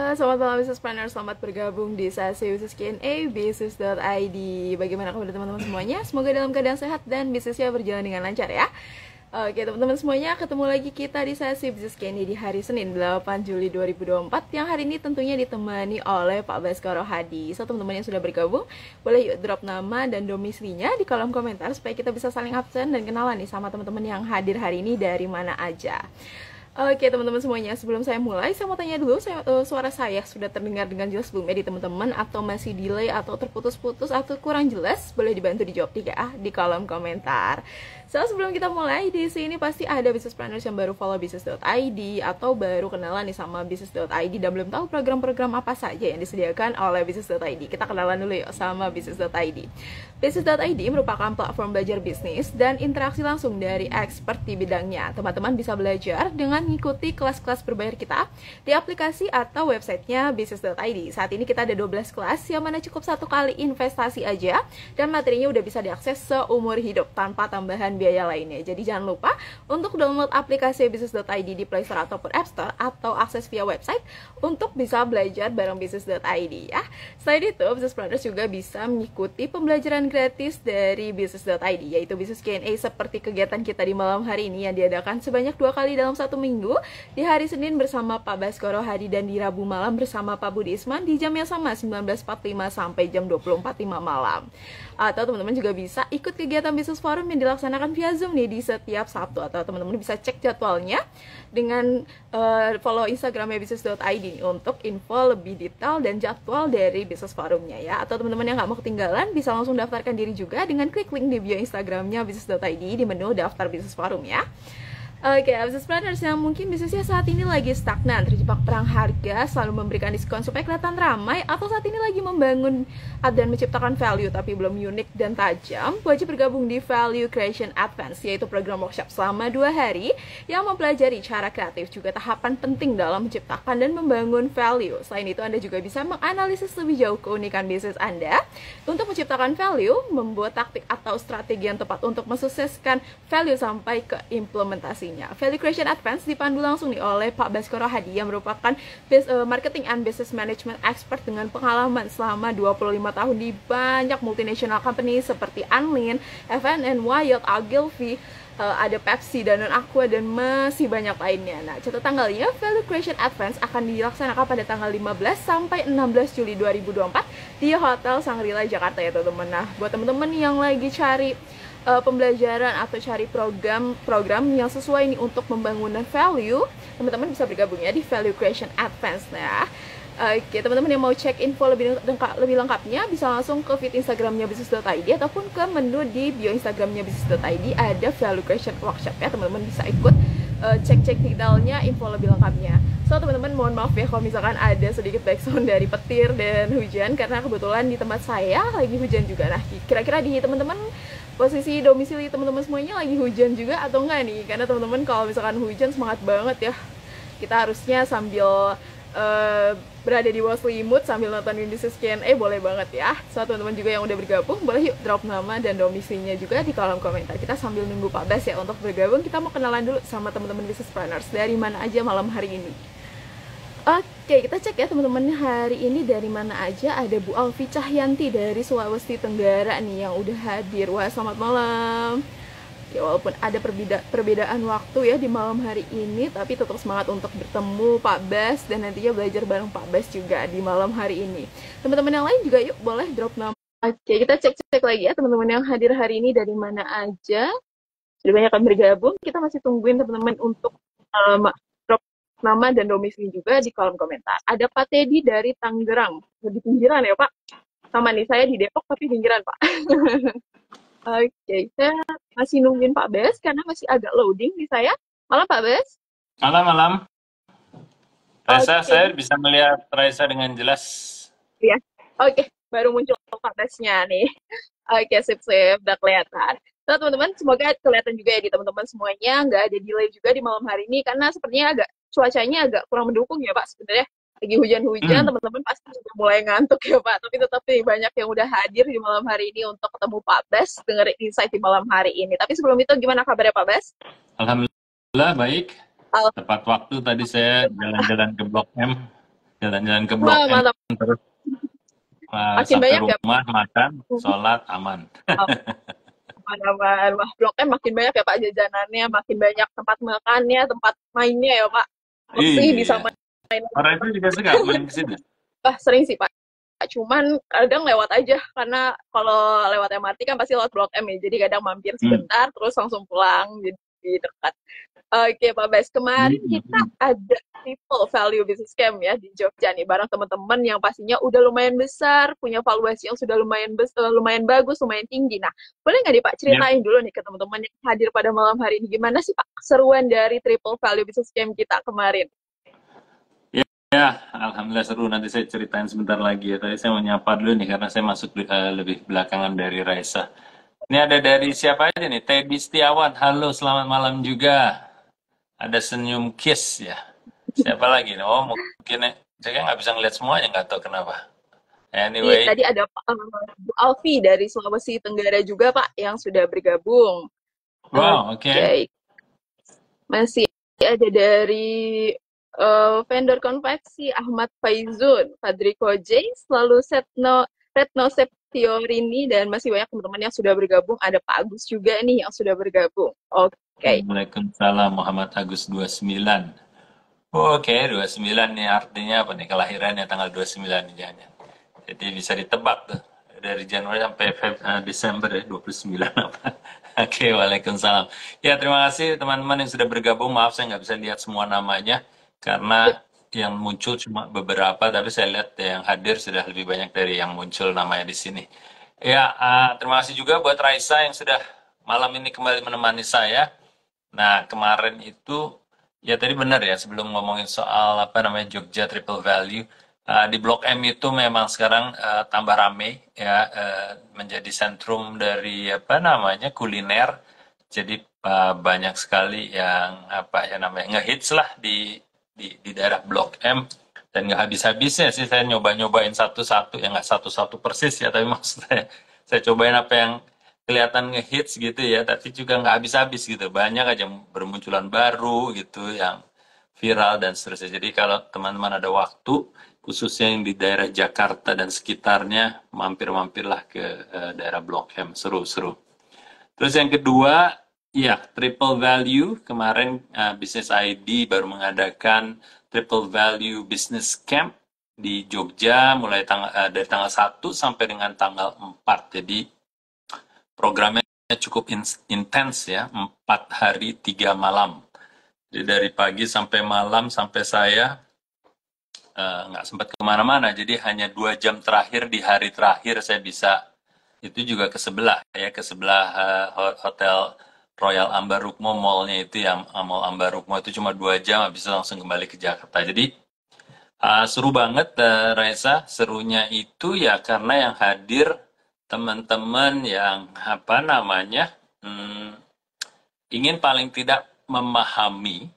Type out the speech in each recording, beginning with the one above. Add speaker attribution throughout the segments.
Speaker 1: Selamat malam Business Planner, selamat bergabung di sesi Business Q&A Business.id. Bagaimana kabar teman-teman semuanya? Semoga dalam keadaan sehat dan bisnisnya berjalan dengan lancar ya. Oke teman-teman semuanya, ketemu lagi kita di sesi Business Q&A di hari Senin 8 Juli 2024 yang hari ini tentunya ditemani oleh Pak Baskoro Hadi. So teman-teman yang sudah bergabung, boleh yuk drop nama dan domisilinya di kolom komentar supaya kita bisa saling absen dan kenalan nih sama teman-teman yang hadir hari ini dari mana aja. Oke teman-teman semuanya, sebelum saya mulai, saya mau tanya dulu, suara saya sudah terdengar dengan jelas belum ya di teman-teman? Atau masih delay, atau terputus-putus, atau kurang jelas? Boleh dibantu dijawab di kolom komentar. So, sebelum kita mulai, di sini pasti ada business planners yang baru follow business.id atau baru kenalan nih sama business.id dan belum tahu program-program apa saja yang disediakan oleh business.id. Kita kenalan dulu yuk sama business.id. Business.id merupakan platform belajar bisnis dan interaksi langsung dari expert di bidangnya. Teman-teman bisa belajar dengan mengikuti kelas-kelas berbayar kita di aplikasi atau websitenya business.id. Saat ini kita ada 12 kelas yang mana cukup satu kali investasi aja dan materinya udah bisa diakses seumur hidup tanpa tambahan biaya lainnya. Jadi jangan lupa untuk download aplikasi business.id di Play Store ataupun App Store atau akses via website untuk bisa belajar bareng business.id ya. Selain itu, Business Planners juga bisa mengikuti pembelajaran gratis dari business.id, yaitu Business Q&A seperti kegiatan kita di malam hari ini yang diadakan sebanyak 2 kali dalam satu minggu, di hari Senin bersama Pak Baskoro Hadi dan di Rabu malam bersama Pak Budi Isman di jam yang sama 19.45 sampai jam 20.45 malam. Atau teman-teman juga bisa ikut kegiatan Business Forum yang dilaksanakan via Zoom nih di setiap Sabtu, atau teman-teman bisa cek jadwalnya dengan follow Instagramnya business.id nih untuk info lebih detail dan jadwal dari Business Forumnya ya. Atau teman-teman yang nggak mau ketinggalan bisa langsung daftarkan diri juga dengan klik link di bio Instagramnya business.id di menu daftar Business Forum ya. Oke, business planners yang mungkin bisnisnya saat ini lagi stagnan, terjebak perang harga, selalu memberikan diskon supaya kelihatan ramai, atau saat ini lagi membangun dan menciptakan value tapi belum unik dan tajam, wajib bergabung di Value Creation Advance, yaitu program workshop selama 2 hari yang mempelajari cara kreatif juga tahapan penting dalam menciptakan dan membangun value. Selain itu, Anda juga bisa menganalisis lebih jauh keunikan bisnis Anda untuk menciptakan value, membuat taktik atau strategi yang tepat untuk mensukseskan value sampai ke implementasi. Value Creation Advance dipandu langsung nih oleh Pak Baskoro Hadi yang merupakan marketing and business management expert dengan pengalaman selama 25 tahun di banyak multinational company seperti Anlin, FNN, Wyeth, Ogilvy, ada Pepsi, Danone Aqua, dan masih banyak lainnya. Nah, catat tanggalnya, Value Creation Advance akan dilaksanakan pada tanggal 15 sampai 16 Juli 2024 di Hotel Shangri-La Jakarta ya teman-teman. Nah, buat teman-teman yang lagi cari pembelajaran atau cari program yang sesuai nih untuk pembangunan value, teman-teman bisa bergabung ya di Value Creation Advance. Nah, oke, teman-teman yang mau cek info lebih lengkapnya bisa langsung ke feed Instagramnya business.id ataupun ke menu di bio Instagramnya business.id ada Value Creation Workshop ya, teman-teman bisa ikut cek detailnya, info lebih lengkapnya. So teman-teman mohon maaf ya kalau misalkan ada sedikit background dari petir dan hujan karena kebetulan di tempat saya lagi hujan juga. Nah, kira-kira di teman-teman posisi domisili teman-teman semuanya lagi hujan juga atau enggak nih? Karena teman-teman kalau misalkan hujan semangat banget ya. Kita harusnya sambil berada di bawah selimut sambil nonton Business Q&A boleh banget ya. So teman-teman juga yang udah bergabung boleh yuk drop nama dan domisilinya juga di kolom komentar. Kita sambil nunggu Pak Bas ya untuk bergabung. Kita mau kenalan dulu sama teman-teman Business Planners dari mana aja malam hari ini. Oke, kita cek ya teman-teman hari ini dari mana aja. Ada Bu Alfi Cahyanti dari Sulawesi Tenggara nih yang udah hadir. Wah, selamat malam. Ya, walaupun ada perbedaan waktu ya di malam hari ini, tapi tetap semangat untuk bertemu Pak Bas dan nantinya belajar bareng Pak Bas juga di malam hari ini. Teman-teman yang lain juga yuk boleh drop nama. Oke, kita cek lagi ya teman-teman yang hadir hari ini dari mana aja. Sudah banyak yang bergabung. Kita masih tungguin teman-teman untuk drop nama dan domisili juga di kolom komentar. Ada Pak Teddy dari Tangerang, di pinggiran ya Pak. Sama nih, saya di Depok tapi pinggiran Pak. Oke, saya masih nungguin Pak Bes karena masih agak loading di saya. Malam Pak Bes.
Speaker 2: Malam. Raisa,
Speaker 1: Oke.
Speaker 2: saya bisa melihat Raisa dengan jelas.
Speaker 1: Iya. Oke, baru muncul Pak Besnya nih. Oke, sip, udah kelihatan. So, teman-teman, semoga kelihatan juga ya di teman-teman semuanya, nggak ada delay juga di malam hari ini, karena sepertinya cuacanya agak kurang mendukung ya Pak sebenarnya. Lagi hujan-hujan, teman-teman pasti sudah mulai ngantuk ya Pak, tapi tetap nih banyak yang udah hadir di malam hari ini untuk ketemu Pak Bes, dengerin insight di malam hari ini. Tapi sebelum itu, gimana kabarnya Pak Bes?
Speaker 2: Alhamdulillah baik. Tepat waktu tadi saya jalan-jalan ke Blok M. Jalan-jalan ke Blok
Speaker 1: Wah,
Speaker 2: M
Speaker 1: mantap.
Speaker 2: terus
Speaker 1: Makin
Speaker 2: sampai
Speaker 1: banyak ya,
Speaker 2: rumah makan,
Speaker 1: Pak.
Speaker 2: sholat aman.
Speaker 1: Aman-aman. Wah, Blok M makin banyak ya Pak jajanannya, makin banyak tempat makannya, tempat mainnya ya Pak. Lebih bisa
Speaker 2: Iya.
Speaker 1: main.
Speaker 2: Orang itu juga suka main ke situ.
Speaker 1: Wah, sering sih Pak. Cuman kadang lewat aja, karena kalau lewat MRT kan pasti lewat Blok M ya, jadi kadang mampir
Speaker 2: Hmm.
Speaker 1: sebentar, terus langsung pulang, jadi dekat. Oke Pak Bas,
Speaker 2: Hmm,
Speaker 1: kemarin
Speaker 2: hmm,
Speaker 1: kita
Speaker 2: hmm.
Speaker 1: ada Triple Value Business Camp ya di Jogja nih, bareng teman-teman yang pastinya udah lumayan besar, punya valuasi yang sudah lumayan lumayan bagus, lumayan tinggi. Nah, boleh nggak nih Pak
Speaker 2: Ya,
Speaker 1: ceritain dulu nih ke teman-teman yang hadir pada malam hari ini, gimana sih Pak keseruan dari Triple Value Business Camp kita kemarin?
Speaker 2: ya, ya, alhamdulillah seru. Nanti saya ceritain sebentar lagi ya. Tadi saya mau nyapa dulu nih karena saya masuk lebih belakangan dari Raisa. Ini ada dari siapa aja nih? Teddy Setiawan. Halo, selamat malam juga. Ada senyum kiss ya. Siapa lagi nih? Oh, mungkin saya nggak bisa ngeliat semuanya, nggak tahu kenapa. Anyway,
Speaker 1: Tadi ada Pak Bu Alfi dari Sulawesi Tenggara juga Pak yang sudah bergabung.
Speaker 2: wow, oke.
Speaker 1: Oke, masih ada dari vendor konveksi Ahmad Faizun, Fadri Koje, selalu Retno Septiorini, dan masih banyak teman-teman yang sudah bergabung. Ada Pak Agus juga nih yang sudah bergabung. Oke.
Speaker 2: Waalaikumsalam Muhammad Agus 29. Oke, 29 nih artinya apa nih? Kelahirannya tanggal 29 nih jangan. Jadi bisa ditebak tuh. Dari Januari sampai Desember ya, 29 apa. Oke, Waalaikumsalam. Ya, terima kasih teman-teman yang sudah bergabung. Maaf saya nggak bisa lihat semua namanya.
Speaker 1: Yep.
Speaker 2: Karena yang muncul cuma beberapa, tapi saya lihat yang hadir sudah lebih banyak dari yang muncul namanya di sini. Ya, terima kasih juga buat Raisa yang sudah malam ini kembali menemani saya. Nah, kemarin itu ya tadi benar ya sebelum ngomongin soal apa namanya Jogja Triple Value di Blok M itu memang sekarang tambah rame ya menjadi sentrum dari apa namanya kuliner. Jadi banyak sekali yang apa ya namanya ngehits lah di daerah Blok M dan nggak habis-habisnya sih saya nyoba-nyobain satu-satu ya nggak satu-satu persis ya tapi maksudnya saya cobain apa yang kelihatan ngehits gitu ya, tapi juga nggak habis-habis gitu. Banyak aja bermunculan baru gitu yang viral dan seterusnya. Jadi kalau teman-teman ada waktu, khususnya yang di daerah Jakarta dan sekitarnya, mampir-mampirlah ke daerah Blok M. Seru-seru. Terus yang kedua, ya Triple Value. Kemarin Business ID baru mengadakan Triple Value Business Camp di Jogja mulai dari tanggal 1 sampai dengan tanggal 4. Jadi programnya cukup intens ya, 4 hari 3 malam. Jadi dari pagi sampai malam sampai saya nggak sempat kemana-mana. Jadi hanya 2 jam terakhir di hari terakhir saya bisa itu juga ke sebelah ya ke sebelah hotel Royal Ambarukmo mallnya itu yang Mall Ambarukmo itu cuma 2 jam habis itu langsung kembali ke Jakarta. Jadi seru banget, Reza. Serunya itu ya karena yang hadir teman-teman yang apa namanya ingin paling tidak memahami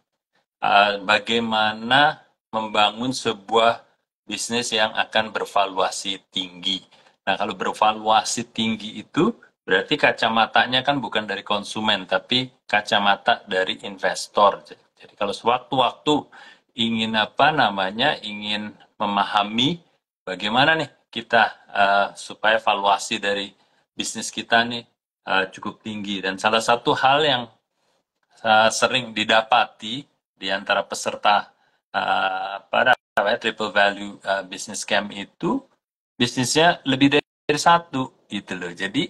Speaker 2: bagaimana membangun sebuah bisnis yang akan bervaluasi tinggi. Nah, kalau bervaluasi tinggi itu berarti kacamatanya kan bukan dari konsumen, tapi kacamata dari investor. Jadi kalau sewaktu-waktu ingin apa namanya, ingin memahami bagaimana nih kita supaya valuasi dari bisnis kita nih cukup tinggi. Dan salah satu hal yang sering didapati di antara peserta pada triple value business camp itu bisnisnya lebih dari satu gitu loh. Jadi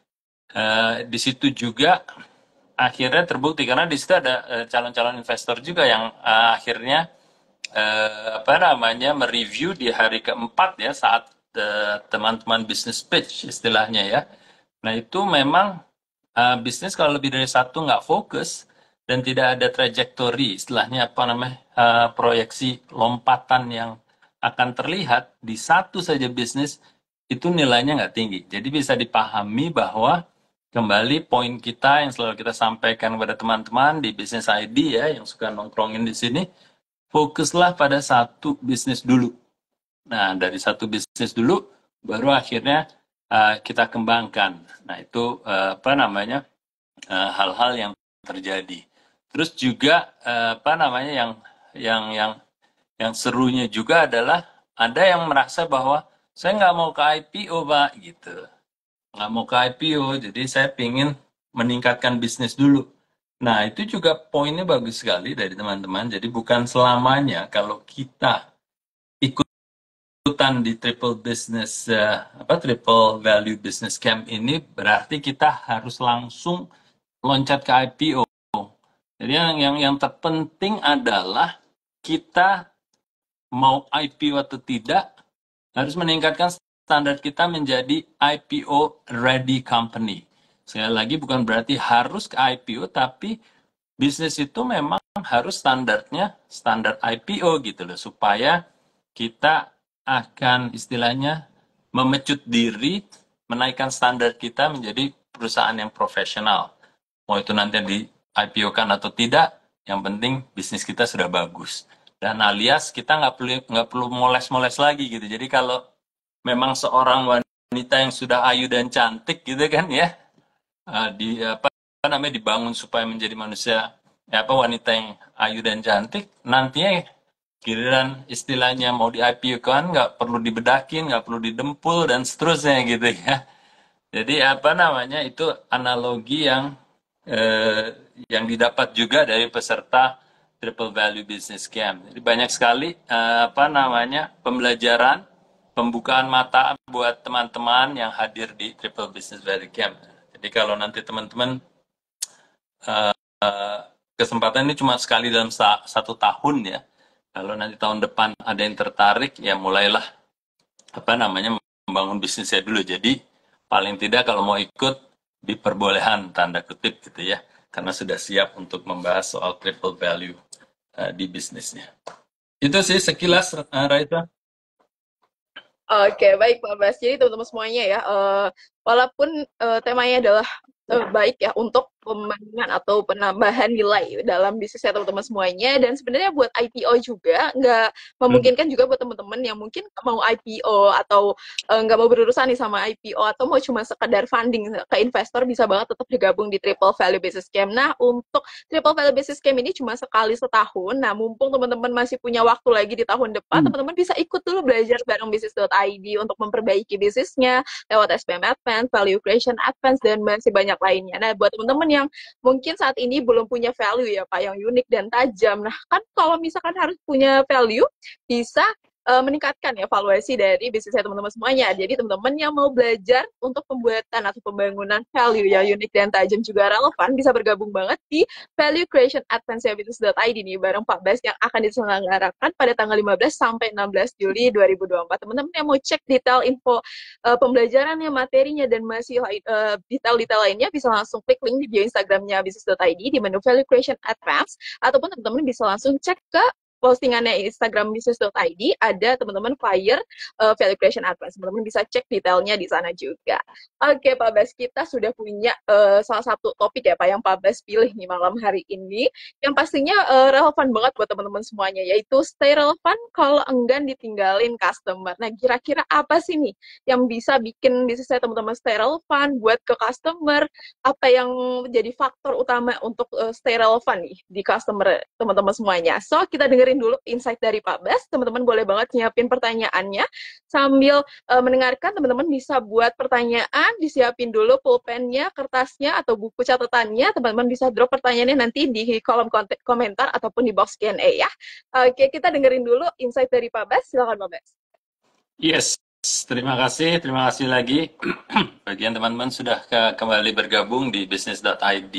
Speaker 2: di situ juga akhirnya terbukti karena di situ ada calon-calon investor juga yang akhirnya apa namanya mereview di hari keempat ya saat teman-teman bisnis pitch istilahnya ya. Nah itu memang bisnis kalau lebih dari satu nggak fokus dan tidak ada trajektori istilahnya apa namanya proyeksi lompatan yang akan terlihat di satu saja bisnis itu nilainya nggak tinggi. Jadi bisa dipahami bahwa kembali poin kita yang selalu kita sampaikan kepada teman-teman di Business ID ya yang suka nongkrongin di sini, fokuslah pada satu bisnis dulu. Nah, dari satu bisnis dulu, baru akhirnya kita kembangkan. Nah, itu apa namanya hal-hal yang terjadi. Terus juga apa namanya yang serunya juga adalah ada yang merasa bahwa saya nggak mau ke IPO, Pak, gitu. Nggak mau ke IPO, jadi saya ingin meningkatkan bisnis dulu. Nah, itu juga poinnya bagus sekali dari teman-teman. Jadi bukan selamanya kalau kita ikutan di triple business triple value business camp ini berarti kita harus langsung loncat ke IPO. Jadi yang terpenting adalah kita mau IPO atau tidak harus meningkatkan standar kita menjadi IPO ready company. Sekali lagi bukan berarti harus ke IPO, tapi bisnis itu memang harus standarnya standar IPO gitu loh, supaya kita akan istilahnya memecut diri, menaikkan standar kita menjadi perusahaan yang profesional. Mau itu nanti di IPO-kan atau tidak, yang penting bisnis kita sudah bagus. Dan alias kita nggak perlu moles-moles lagi gitu. Jadi kalau memang seorang wanita yang sudah ayu dan cantik gitu kan ya, di apa namanya dibangun supaya menjadi manusia wanita yang ayu dan cantik, nantinya giliran istilahnya mau di IPO kan nggak perlu dibedakin, nggak perlu didempul dan seterusnya gitu ya. Jadi apa namanya itu analogi eh, yang didapat juga dari peserta Triple Value Business Camp. Jadi banyak sekali pembelajaran, pembukaan mata buat teman-teman yang hadir di Triple Business Value Camp. Jadi kalau nanti teman-teman kesempatan ini cuma sekali dalam 1 tahun ya. Kalau nanti tahun depan ada yang tertarik, ya mulailah membangun bisnisnya dulu. Jadi paling tidak kalau mau ikut diperbolehkan tanda kutip gitu ya, karena sudah siap untuk membahas soal triple value di bisnisnya. Itu sih sekilas, Raisa.
Speaker 1: Oke, baik Pak Bas. Jadi teman-teman semuanya ya, walaupun temanya adalah baik ya untuk pembangunan atau penambahan nilai dalam bisnisnya teman-teman semuanya, dan sebenarnya buat IPO juga nggak memungkinkan juga buat teman-teman yang mungkin nggak mau IPO atau nggak mau berurusan nih sama IPO atau mau cuma sekedar funding ke investor, bisa banget tetap digabung di Triple Value Business Camp. Nah, untuk Triple Value Business Camp ini cuma sekali setahun. Nah, mumpung teman-teman masih punya waktu lagi di tahun depan, teman-teman bisa ikut dulu belajar bareng bisnis.id untuk memperbaiki bisnisnya lewat SPM Advance, Value Creation Advance, dan masih banyak lainnya. Nah, buat teman-teman yang mungkin saat ini belum punya value ya Pak, yang unik dan tajam. Nah, kan kalau misalkan harus punya value, bisa meningkatkan ya valuasi dari bisnisnya teman-teman semuanya. Jadi teman-teman yang mau belajar untuk pembuatan atau pembangunan value yang unik dan tajam juga relevan, bisa bergabung banget di Value Creation Advance Business.id nih bareng Pak Bas yang akan diselenggarakan pada tanggal 15 sampai 16 Juli 2024. Teman-teman yang mau cek detail info pembelajarannya, materinya, dan masih detail-detail lainnya bisa langsung klik link di bio Instagramnya Business.id di menu Value Creation Advance, ataupun teman-teman bisa langsung cek ke postingannya Instagram Business.id, ada teman-teman flyer Value Creation Advance. Teman-teman bisa cek detailnya di sana juga. Oke, Pak Bas, kita sudah punya salah satu topik ya, Pak, yang Pak Bas pilih nih malam hari ini, yang pastinya relevan banget buat teman-teman semuanya, yaitu stay relevan kalau enggan ditinggalin customer. Nah, kira-kira apa sih nih yang bisa bikin bisnisnya teman-teman stay relevan buat ke customer? Apa yang jadi faktor utama untuk stay relevan nih di customer teman-teman semuanya? So, kita dengerin dulu insight dari Pak Bas. Teman-teman boleh banget nyiapin pertanyaannya sambil mendengarkan. Teman-teman bisa buat pertanyaan, disiapin dulu pulpennya, kertasnya, atau buku catatannya. Teman-teman bisa drop pertanyaannya nanti di kolom komentar ataupun di box Q&A ya. Oke, kita dengerin dulu insight dari Pak Bas. Silakan Pak Bas.
Speaker 2: Yes, terima kasih lagi bagian teman-teman sudah kembali bergabung di business.id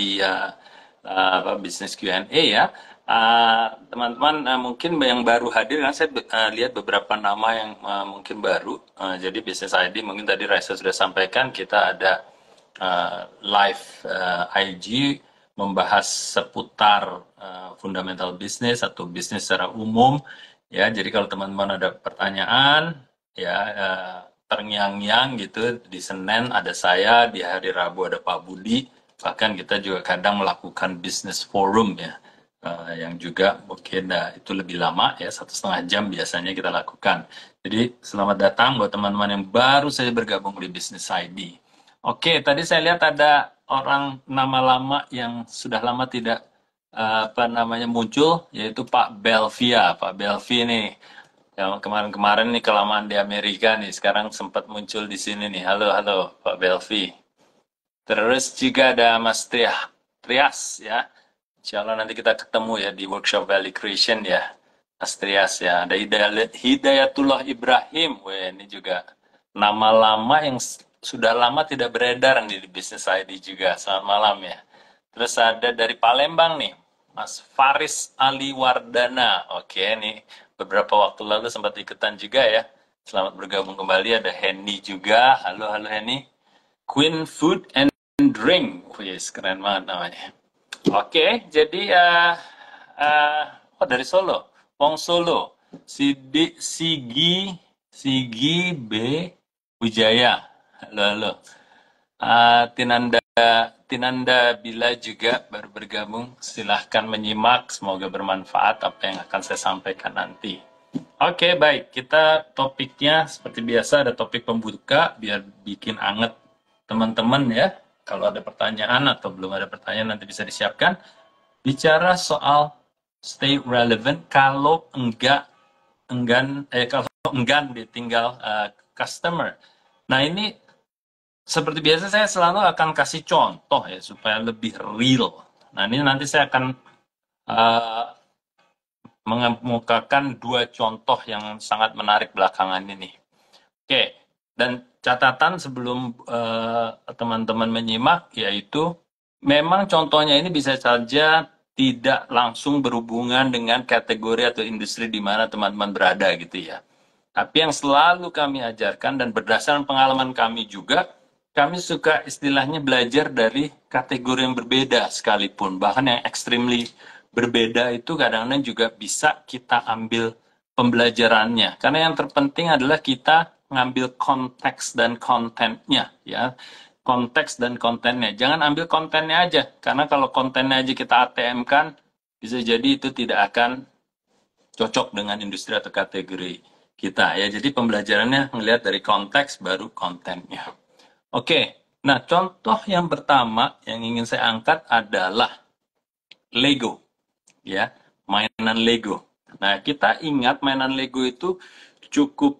Speaker 2: bisnis Q&A ya. Teman-teman mungkin yang baru hadir, kan saya lihat beberapa nama yang mungkin baru. Jadi Business ID mungkin tadi Raisa sudah sampaikan, kita ada live IG membahas seputar fundamental business atau bisnis secara umum. Ya, jadi kalau teman-teman ada pertanyaan, ya terngiang-ngiang gitu, di Senin ada saya, di hari Rabu ada Pak Budi, bahkan kita juga kadang melakukan business forum ya, yang juga mungkin itu lebih lama ya, 1,5 jam biasanya kita lakukan. Jadi selamat datang buat teman-teman yang baru saja bergabung di Business ID. Oke, tadi saya lihat ada orang nama lama yang sudah lama tidak muncul, yaitu Pak Belvia. Pak Belvi nih Yang kemarin-kemarin nih kelamaan di Amerika nih, sekarang sempat muncul di sini nih. Halo, halo Pak Belvi. Terus juga ada Mas Trias ya. Insya Allah nanti kita ketemu ya di workshop Value Creation ya. Mas Trias ya. Ada Hidayatullah Ibrahim. Weh, ini juga nama lama yang sudah lama tidak beredar nih di Business ID juga. Selamat malam ya. Terus ada dari Palembang nih, Mas Faris Ali Wardana. Oke, nih beberapa waktu lalu sempat ikutan juga ya. Selamat bergabung kembali. Ada Henny juga. Halo, halo Henny. Queen Food and Drink. Wih, keren banget namanya. Oke, jadi oh dari Solo, Wong Solo, Sigi B Wijaya. Halo, halo. Tinanda Tinanda Bila juga baru bergabung. Silahkan menyimak, semoga bermanfaat apa yang akan saya sampaikan nanti. Oke, baik. Kita topiknya seperti biasa ada topik pembuka biar bikin anget teman-teman ya. Kalau ada pertanyaan atau belum ada pertanyaan nanti bisa disiapkan. Bicara soal stay relevant kalau kalau enggan ditinggal customer. Nah, ini seperti biasa saya selalu akan kasih contoh ya supaya lebih real. Nah, ini nanti saya akan uh, mengemukakan dua contoh yang sangat menarik belakangan ini. Oke, dan catatan sebelum teman-teman menyimak yaitu memang contohnya ini bisa saja tidak langsung berhubungan dengan kategori atau industri di mana teman-teman berada gitu ya. Tapi yang selalu kami ajarkan dan berdasarkan pengalaman kami juga, kami suka istilahnya belajar dari kategori yang berbeda sekalipun. Bahkan yang extremely berbeda itu kadang-kadang juga bisa kita ambil pembelajarannya. Karena yang terpenting adalah kita ngambil konteks dan kontennya ya. Konteks dan kontennya. Jangan ambil kontennya aja. Karena kalau kontennya aja kita ATM-kan, bisa jadi itu tidak akan cocok dengan industri atau kategori kita ya. Jadi pembelajarannya melihat dari konteks baru kontennya. Oke, nah contoh yang pertama yang ingin saya angkat adalah Lego ya, mainan Lego. Nah, kita ingat mainan Lego itu cukup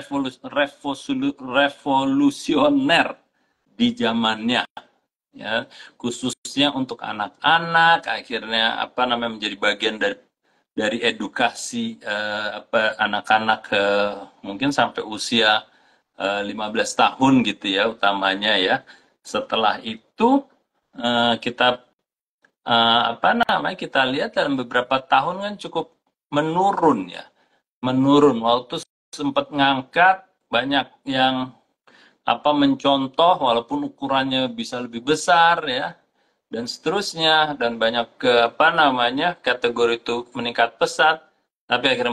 Speaker 2: revolusioner di zamannya ya, khususnya untuk anak-anak akhirnya apa namanya menjadi bagian dari edukasi anak-anak mungkin sampai usia 15 tahun gitu ya utamanya ya. Setelah itu kita apa namanya kita lihat dalam beberapa tahun kan cukup menurun ya. Menurun waktu sempat ngangkat banyak yang apa mencontoh walaupun ukurannya bisa lebih besar ya dan seterusnya dan banyak ke apa namanya kategori itu meningkat pesat tapi akhirnya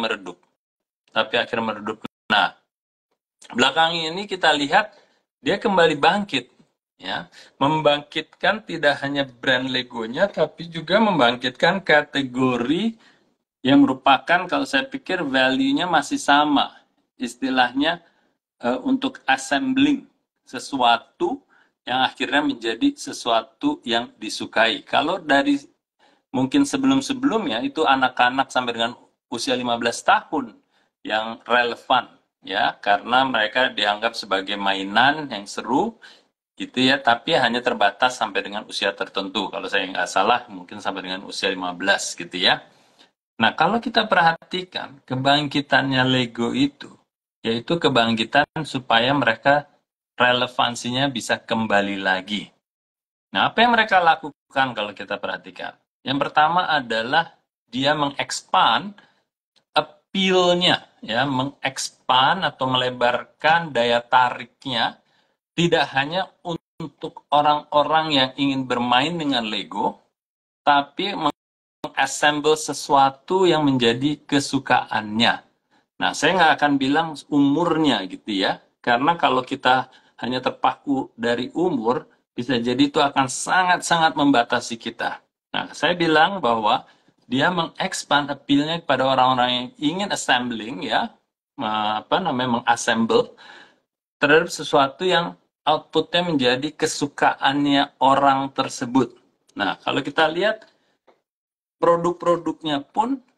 Speaker 2: meredup. Nah, belakang ini kita lihat dia kembali bangkit ya, membangkitkan tidak hanya brand Legonya tapi juga membangkitkan kategori yang merupakan kalau saya pikir value-nya masih sama istilahnya untuk assembling sesuatu yang akhirnya menjadi sesuatu yang disukai. Kalau dari mungkin sebelum-sebelumnya itu anak-anak sampai dengan usia 15 tahun yang relevan ya karena mereka dianggap sebagai mainan yang seru gitu ya tapi hanya terbatas sampai dengan usia tertentu kalau saya nggak salah mungkin sampai dengan usia 15 gitu ya. Nah kalau kita perhatikan kebangkitannya Lego itu yaitu kebangkitan supaya mereka relevansinya bisa kembali lagi. Nah, apa yang mereka lakukan kalau kita perhatikan? Yang pertama adalah dia mengekspan appeal-nya, ya, mengekspan atau melebarkan daya tariknya tidak hanya untuk orang-orang yang ingin bermain dengan Lego, tapi mengassemble sesuatu yang menjadi kesukaannya. Nah, saya nggak akan bilang umurnya gitu ya, karena kalau kita hanya terpaku dari umur, bisa jadi itu akan sangat-sangat membatasi kita. Nah, saya bilang bahwa dia mengexpand appeal-nya kepada orang-orang yang ingin assembling ya, apa namanya mengassemble terhadap sesuatu yang outputnya menjadi kesukaannya orang tersebut. Nah, kalau kita lihat produk-produknya pun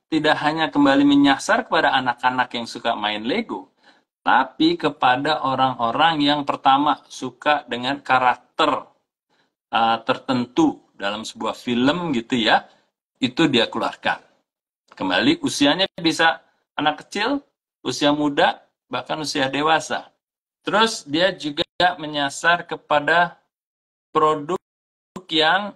Speaker 2: tidak hanya kembali menyasar kepada anak-anak yang suka main Lego, tapi kepada orang-orang yang pertama suka dengan karakter tertentu dalam sebuah film gitu ya, itu dia keluarkan. Kembali usianya bisa anak kecil, usia muda, bahkan usia dewasa. Terus dia juga menyasar kepada produk yang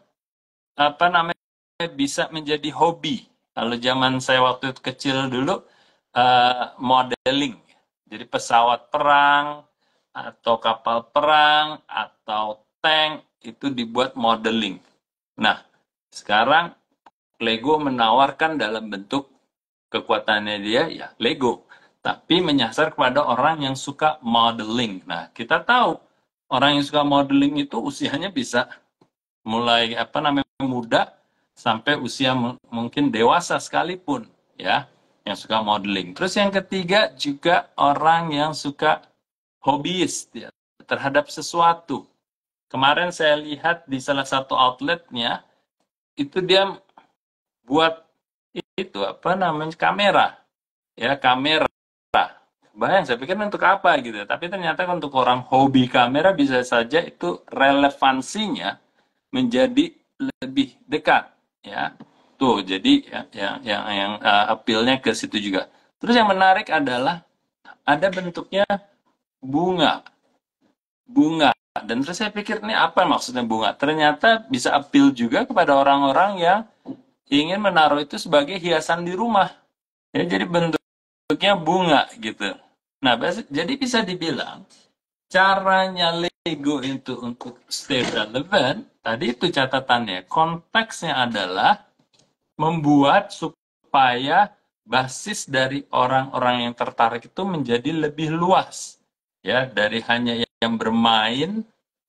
Speaker 2: bisa menjadi hobi. Kalau zaman saya waktu itu kecil dulu, modeling. Jadi pesawat perang, atau kapal perang, atau tank, itu dibuat modeling. Nah, sekarang Lego menawarkan dalam bentuk kekuatannya dia, ya Lego. Tapi menyasar kepada orang yang suka modeling. Nah, kita tahu, orang yang suka modeling itu usianya bisa mulai muda sampai usia mungkin dewasa sekalipun ya yang suka modeling. Terus yang ketiga juga orang yang suka hobiis ya, terhadap sesuatu. Kemarin saya lihat di salah satu outletnya itu dia buat itu kamera ya, kamera. Bayang, saya pikir untuk apa gitu, tapi ternyata untuk orang hobi kamera bisa saja itu relevansinya menjadi lebih dekat ya. Tuh, jadi yang appeal-nya ke situ juga. Terus yang menarik adalah ada bentuknya bunga. Bunga. Dan terus saya pikir ini apa maksudnya bunga? Ternyata bisa appeal juga kepada orang-orang yang ingin menaruh itu sebagai hiasan di rumah. Ya, jadi bentuknya bunga gitu. Nah, jadi bisa dibilang caranya Lego itu untuk stay relevant, tadi itu catatannya, konteksnya adalah membuat supaya basis dari orang-orang yang tertarik itu menjadi lebih luas. Ya, dari hanya yang bermain,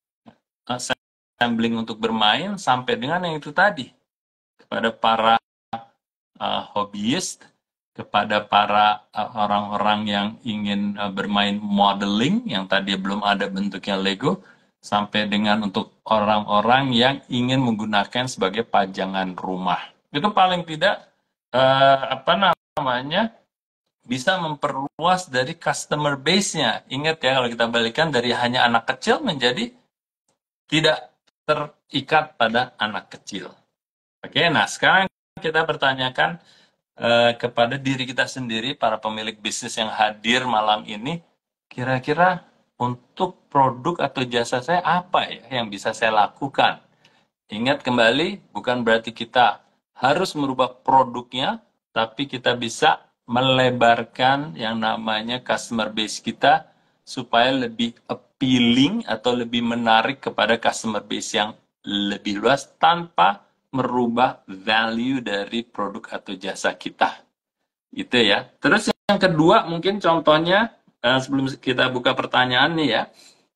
Speaker 2: sampling untuk bermain, sampai dengan yang itu tadi, kepada para hobiis, kepada para orang-orang yang ingin bermain modeling yang tadi belum ada bentuknya Lego, sampai dengan untuk orang-orang yang ingin menggunakan sebagai pajangan rumah. Itu paling tidak bisa memperluas dari customer base-nya. Ingat ya, kalau kita balikan dari hanya anak kecil menjadi tidak terikat pada anak kecil. Oke, nah sekarang kita bertanyakan kepada diri kita sendiri, para pemilik bisnis yang hadir malam ini, kira-kira untuk produk atau jasa saya apa ya yang bisa saya lakukan? Ingat kembali, bukan berarti kita harus merubah produknya, tapi kita bisa melebarkan yang namanya customer base kita supaya lebih appealing atau lebih menarik kepada customer base yang lebih luas tanpa merubah value dari produk atau jasa kita. Itu ya. Terus yang kedua mungkin contohnya sebelum kita buka pertanyaan nih ya,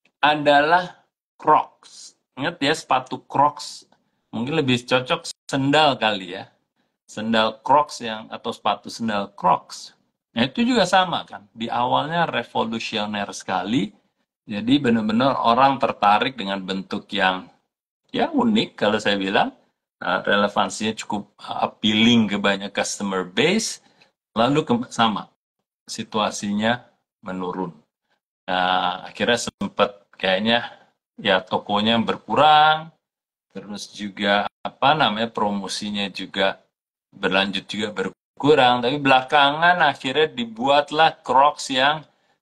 Speaker 2: adalah Crocs. Ingat ya, sepatu Crocs. Mungkin lebih cocok sendal kali ya. Sendal Crocs atau sepatu sendal Crocs. Nah, itu juga sama kan. Di awalnya revolusioner sekali. Jadi benar-benar orang tertarik dengan bentuk yang ya unik kalau saya bilang. Relevansinya cukup appealing ke banyak customer base, lalu sama situasinya menurun. Nah, akhirnya sempat kayaknya ya tokonya berkurang, terus juga promosinya juga berlanjut juga berkurang, tapi belakangan akhirnya dibuatlah Crocs yang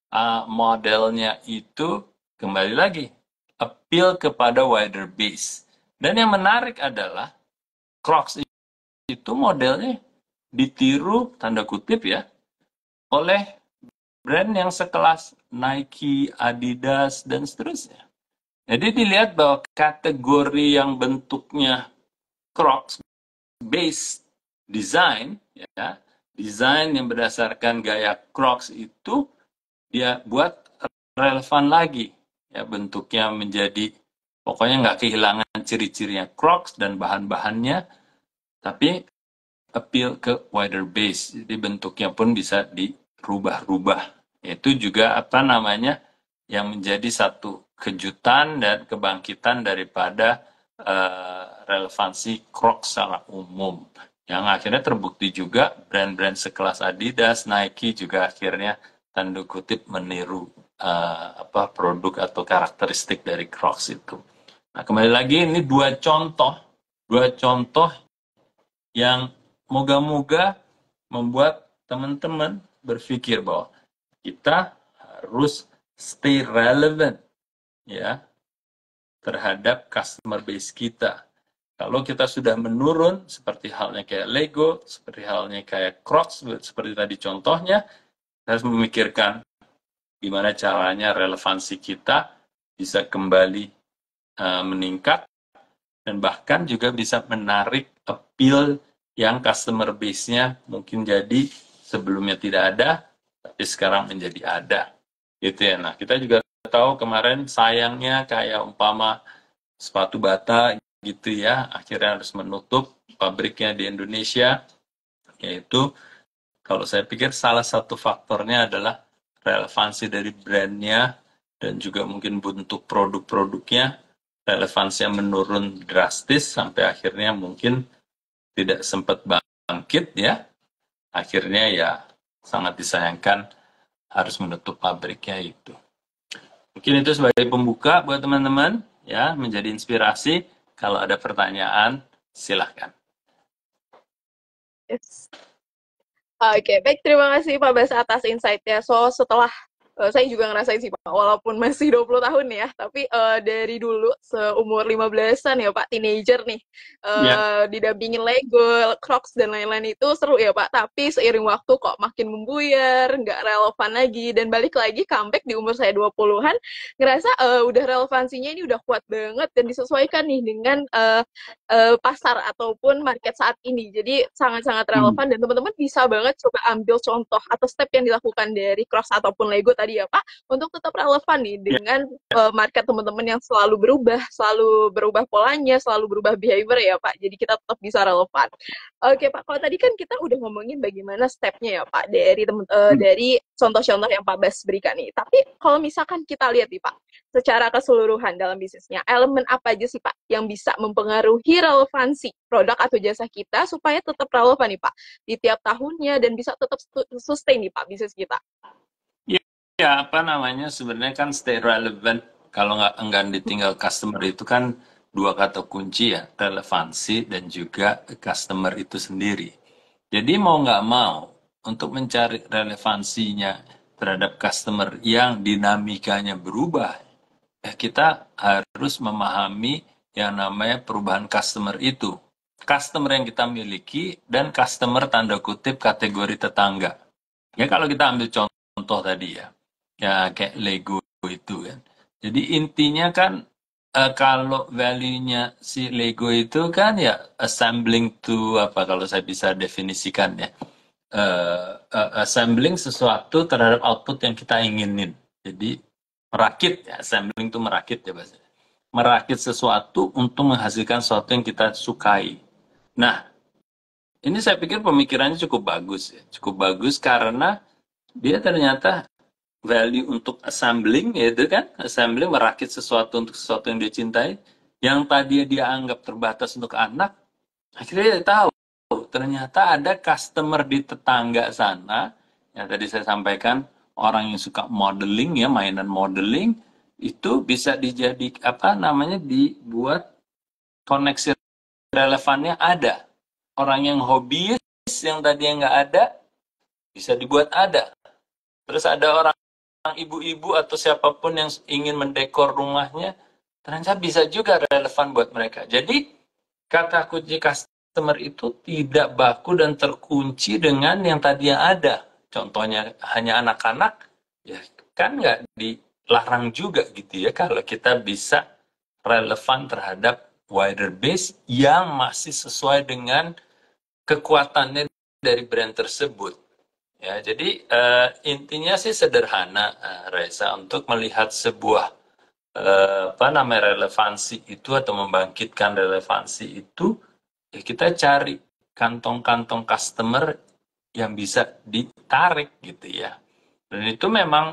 Speaker 2: modelnya itu kembali lagi appeal kepada wider base. Dan yang menarik adalah Crocs itu modelnya ditiru, tanda kutip ya, oleh brand yang sekelas Nike, Adidas, dan seterusnya. Jadi dilihat bahwa kategori yang bentuknya Crocs based design, ya, desain yang berdasarkan gaya Crocs itu dia buat relevan lagi, ya, bentuknya menjadi pokoknya nggak kehilangan ciri-cirinya Crocs dan bahan-bahannya, tapi appeal ke wider base. Jadi bentuknya pun bisa dirubah-rubah. Itu juga yang menjadi satu kejutan dan kebangkitan daripada relevansi Crocs secara umum. Yang akhirnya terbukti juga brand-brand sekelas Adidas, Nike juga akhirnya tanda kutip meniru produk atau karakteristik dari Crocs itu. Nah, kembali lagi ini dua contoh yang moga-moga membuat teman-teman berpikir bahwa kita harus stay relevant ya terhadap customer base kita. Kalau kita sudah menurun, seperti halnya kayak Lego, seperti halnya kayak Crocs, seperti tadi contohnya, kita harus memikirkan gimana caranya relevansi kita bisa kembali meningkat, dan bahkan juga bisa menarik appeal yang customer base-nya mungkin jadi sebelumnya tidak ada, tapi sekarang menjadi ada. Gitu ya. Nah, kita juga tahu kemarin sayangnya kayak umpama sepatu bata gitu ya, akhirnya harus menutup pabriknya di Indonesia, yaitu kalau saya pikir salah satu faktornya adalah relevansi dari brandnya dan juga mungkin bentuk produk-produknya, relevansinya menurun drastis sampai akhirnya mungkin tidak sempat bangkit ya, akhirnya ya sangat disayangkan harus menutup pabriknya itu. Mungkin itu sebagai pembuka buat teman-teman ya, menjadi inspirasi. Kalau ada pertanyaan, silahkan.
Speaker 1: Yes. Oke, baik. Terima kasih Pak Bas atas insight-nya. So, setelah saya juga ngerasain sih Pak, walaupun masih 20 tahun ya, tapi dari dulu seumur 15-an ya Pak, teenager nih,
Speaker 2: Ya,
Speaker 1: didampingin Lego, Crocs, dan lain-lain itu seru ya Pak, tapi seiring waktu kok makin membuyar, nggak relevan lagi, dan balik lagi comeback di umur saya 20-an, ngerasa udah relevansinya ini udah kuat banget, dan disesuaikan nih dengan pasar ataupun market saat ini. Jadi sangat-sangat relevan dan teman-teman bisa banget coba ambil contoh atau step yang dilakukan dari Crocs ataupun Lego tadi ya Pak untuk tetap relevan nih
Speaker 2: ya,
Speaker 1: dengan market teman-teman yang selalu berubah polanya, selalu berubah behavior ya Pak. Jadi kita tetap bisa relevan. Oke Pak, kalau tadi kan kita udah ngomongin bagaimana stepnya ya Pak dari contoh-contoh yang Pak Bas berikan nih. Tapi kalau misalkan kita lihat nih Pak, secara keseluruhan dalam bisnisnya, elemen apa aja sih Pak yang bisa mempengaruhi relevansi produk atau jasa kita supaya tetap relevan nih Pak di tiap tahunnya dan bisa tetap sustain nih Pak bisnis kita.
Speaker 2: ya, sebenarnya kan stay relevant. Kalau nggak enggan ditinggal customer itu kan dua kata kunci ya, relevansi dan juga customer itu sendiri. Jadi mau nggak mau, untuk mencari relevansinya terhadap customer yang dinamikanya berubah, ya kita harus memahami yang namanya perubahan customer itu. Customer yang kita miliki dan customer tanda kutip kategori tetangga. Ya kalau kita ambil contoh tadi ya kayak Lego itu kan. Jadi intinya kan kalau value-nya si Lego itu kan ya assembling to apa kalau saya bisa definisikan ya. Assembling sesuatu terhadap output yang kita inginin. Jadi merakit ya, assembling itu merakit ya bahasa. Merakit sesuatu untuk menghasilkan sesuatu yang kita sukai. Nah, ini saya pikir pemikirannya cukup bagus ya. Cukup bagus karena dia ternyata value untuk assembling, yaitu kan, assembling merakit sesuatu untuk sesuatu yang dia cintai, yang tadi dia anggap terbatas untuk anak, akhirnya dia tahu ternyata ada customer di tetangga sana yang tadi saya sampaikan, orang yang suka modeling ya, mainan modeling itu bisa dibuat koneksi relevannya ada. Orang yang hobiis yang tadi nggak ada bisa dibuat ada. Terus ada orang ibu-ibu atau siapapun yang ingin mendekor rumahnya, ternyata bisa juga relevan buat mereka. Jadi kata kunci customer itu tidak baku dan terkunci dengan yang tadi yang ada. Contohnya hanya anak-anak, ya kan nggak dilarang juga gitu ya kalau kita bisa relevan terhadap wider base yang masih sesuai dengan kekuatannya dari brand tersebut. Ya, jadi intinya sih sederhana, Reza, untuk melihat sebuah relevansi itu atau membangkitkan relevansi itu, ya kita cari kantong-kantong customer yang bisa ditarik gitu ya. Dan itu memang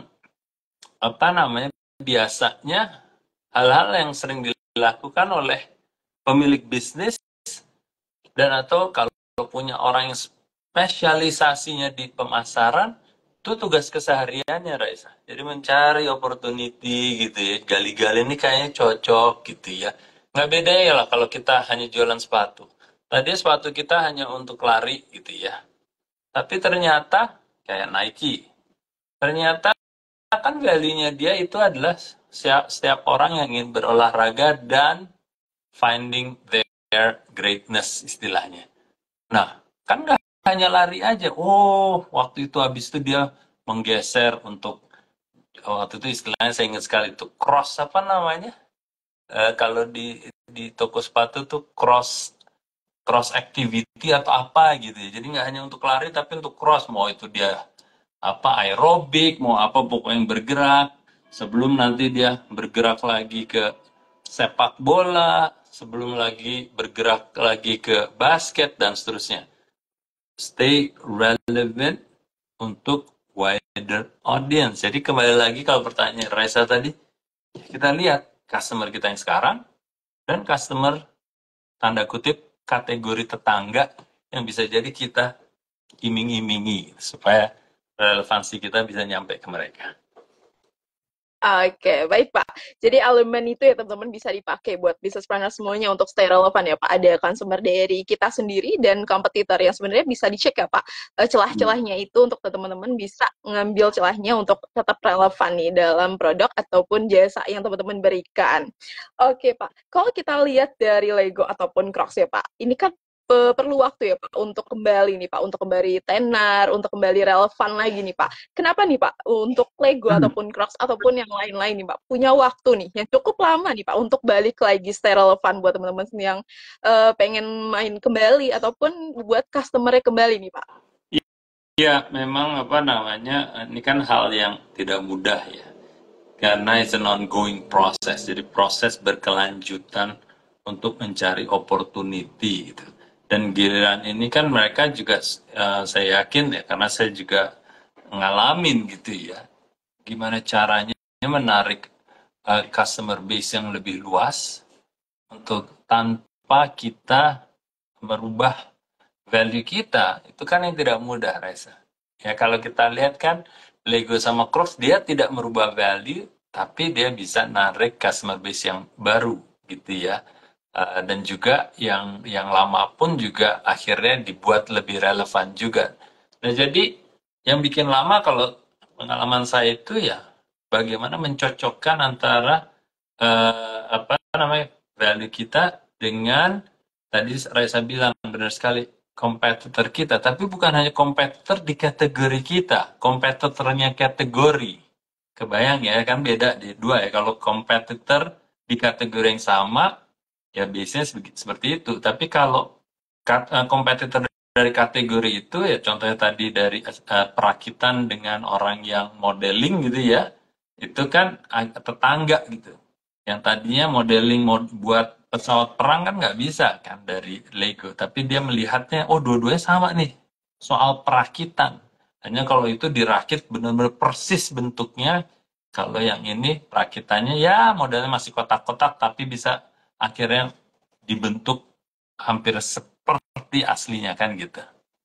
Speaker 2: biasanya hal-hal yang sering dilakukan oleh pemilik bisnis dan atau kalau punya orang yang spesialisasinya di pemasaran, itu tugas kesehariannya, Raisa. Jadi mencari opportunity gitu ya, gali-gali ini kayaknya cocok gitu ya. Nggak beda ya lah kalau kita hanya jualan sepatu. Tadi sepatu kita hanya untuk lari gitu ya. Tapi ternyata kayak Nike, ternyata kan value-nya dia itu adalah setiap orang yang ingin berolahraga dan finding their greatness istilahnya. Nah, kan nggak hanya lari aja. Oh, waktu itu habis itu dia menggeser untuk waktu itu istilahnya saya ingat sekali itu cross apa namanya? Kalau di toko sepatu tuh cross cross activity atau apa gitu ya. Jadi nggak hanya untuk lari tapi untuk cross, mau itu dia apa aerobik, mau apa pokoknya yang bergerak sebelum nanti dia bergerak lagi ke sepak bola, sebelum lagi bergerak lagi ke basket dan seterusnya. Stay relevant untuk wider audience. Jadi kembali lagi kalau pertanyaan Raisa tadi, kita lihat customer kita yang sekarang dan customer tanda kutip kategori tetangga yang bisa jadi kita iming-imingi supaya relevansi kita bisa nyampe ke mereka.
Speaker 1: Oke, baik Pak. Jadi elemen itu ya teman-teman bisa dipakai buat business planner semuanya untuk stay relevan ya Pak. Ada consumer dari kita sendiri dan kompetitor yang sebenarnya bisa dicek ya Pak. Celah-celahnya itu untuk teman-teman bisa ngambil celahnya untuk tetap relevan nih dalam produk ataupun jasa yang teman-teman berikan. Oke Pak, kalau kita lihat dari Lego ataupun Crocs ya Pak, ini kan perlu waktu ya Pak untuk kembali nih Pak, untuk kembali tenar, untuk kembali relevan lagi nih Pak. Kenapa nih Pak untuk Lego ataupun Crocs ataupun yang lain-lain nih Pak punya waktu nih yang cukup lama nih Pak untuk balik lagi stay relevan buat teman-teman yang pengen main kembali ataupun buat customer-nya kembali nih Pak.
Speaker 2: Iya, memang apa namanya, ini kan hal yang tidak mudah ya. Karena it's an ongoing process, jadi proses berkelanjutan untuk mencari opportunity gitu. Dan giliran ini kan mereka juga saya yakin ya, karena saya juga ngalamin gitu ya, gimana caranya menarik customer base yang lebih luas untuk tanpa kita merubah value kita, itu kan yang tidak mudah, Reza. Ya kalau kita lihat kan Lego sama Crocs dia tidak merubah value, tapi dia bisa narik customer base yang baru gitu ya. Dan juga yang lama pun juga akhirnya dibuat lebih relevan juga. Nah jadi yang bikin lama kalau pengalaman saya itu ya bagaimana mencocokkan antara apa namanya value kita dengan tadi Raisa bilang benar sekali kompetitor kita, tapi bukan hanya kompetitor di kategori kita, kompetitornya kategori. Kebayang ya kan beda di dua ya. Kalau kompetitor di kategori yang sama ya biasanya seperti itu. Tapi kalau kompetitor dari kategori itu ya contohnya tadi dari perakitan dengan orang yang modeling gitu ya, itu kan tetangga gitu. Yang tadinya modeling buat pesawat perang kan nggak bisa kan dari Lego, tapi dia melihatnya, oh dua-duanya sama nih, soal perakitan. Hanya kalau itu dirakit benar-benar persis bentuknya, kalau yang ini perakitannya ya modelnya masih kotak-kotak, tapi bisa akhirnya dibentuk hampir seperti aslinya kan gitu.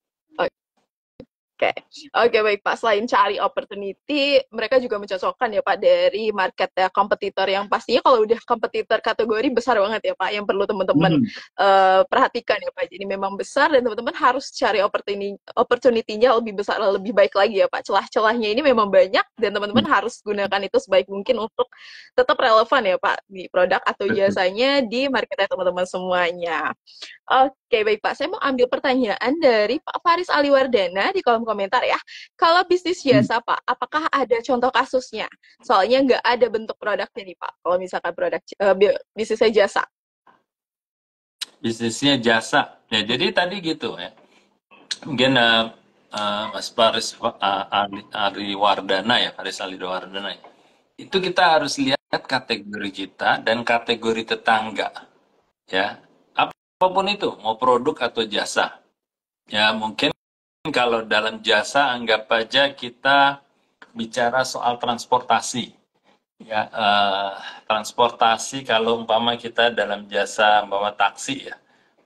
Speaker 1: Oke, oke baik Pak. Selain cari opportunity, mereka juga mencocokkan ya Pak dari market ya, kompetitor yang pastinya kalau udah kompetitor kategori besar banget ya Pak, yang perlu teman-teman perhatikan ya Pak. Jadi memang besar dan teman-teman harus cari opportunity-nya lebih besar, lebih baik lagi ya Pak. Celah-celahnya ini memang banyak dan teman-teman harus gunakan itu sebaik mungkin untuk tetap relevan ya Pak di produk atau jasanya di marketnya teman-teman semuanya. Oke, baik Pak. Saya mau ambil pertanyaan dari Pak Faris Aliwardana di kolom komentar ya. Kalau bisnis jasa, Pak, apakah ada contoh kasusnya? Soalnya nggak ada bentuk produknya nih, Pak. Kalau misalkan produk bisnisnya jasa.
Speaker 2: Bisnisnya jasa. Ya, jadi tadi gitu ya. Mungkin Mas Faris Aliwardana ya, Faris Aliwardana ya. Itu kita harus lihat kategori kita dan kategori tetangga. Ya, apapun itu, mau produk atau jasa. Ya, mungkin kalau dalam jasa anggap aja kita bicara soal transportasi. Ya, transportasi kalau umpama kita dalam jasa umpama taksi ya.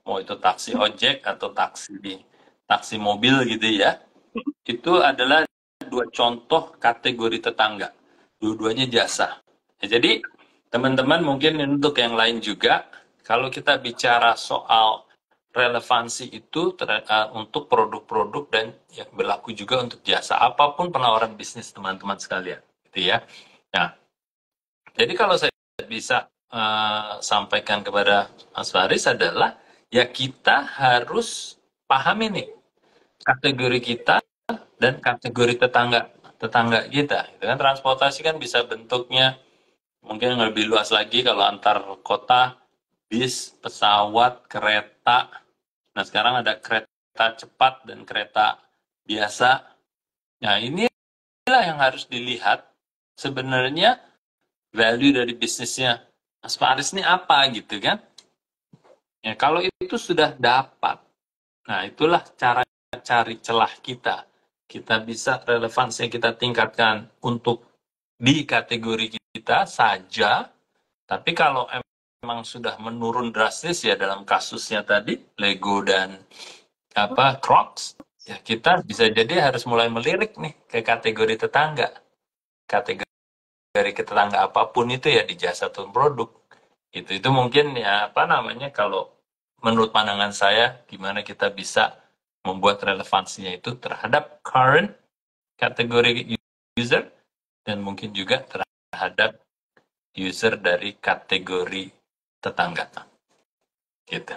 Speaker 2: mau itu taksi ojek atau taksi mobil gitu ya, itu adalah dua contoh kategori tetangga. Dua-duanya jasa. Ya, jadi teman-teman mungkin untuk yang lain juga, kalau kita bicara soal relevansi itu untuk produk-produk dan yang berlaku juga untuk jasa, apapun penawaran bisnis teman-teman sekalian, gitu ya. Nah, jadi kalau saya bisa sampaikan kepada Mas Faris adalah, ya kita harus pahami nih kategori kita dan kategori tetangga kita. Gitu kan, transportasi kan bisa bentuknya mungkin lebih luas lagi kalau antar kota, bis, pesawat, kereta. Nah, sekarang ada kereta cepat dan kereta biasa. Nah, inilah yang harus dilihat sebenarnya value dari bisnisnya Mas Faris ini apa gitu kan. Ya, kalau itu sudah dapat, nah itulah cara cari celah kita. Kita bisa relevansi kita tingkatkan untuk di kategori kita saja, tapi kalau emang sudah menurun drastis ya dalam kasusnya tadi, Lego dan Crocs, ya kita bisa jadi harus mulai melirik nih ke kategori tetangga. Kategori tetangga apapun itu ya di jasa atau produk. Itu mungkin ya kalau menurut pandangan saya gimana kita bisa membuat relevansinya itu terhadap current kategori user dan mungkin juga terhadap user dari kategori tetangga. Gitu.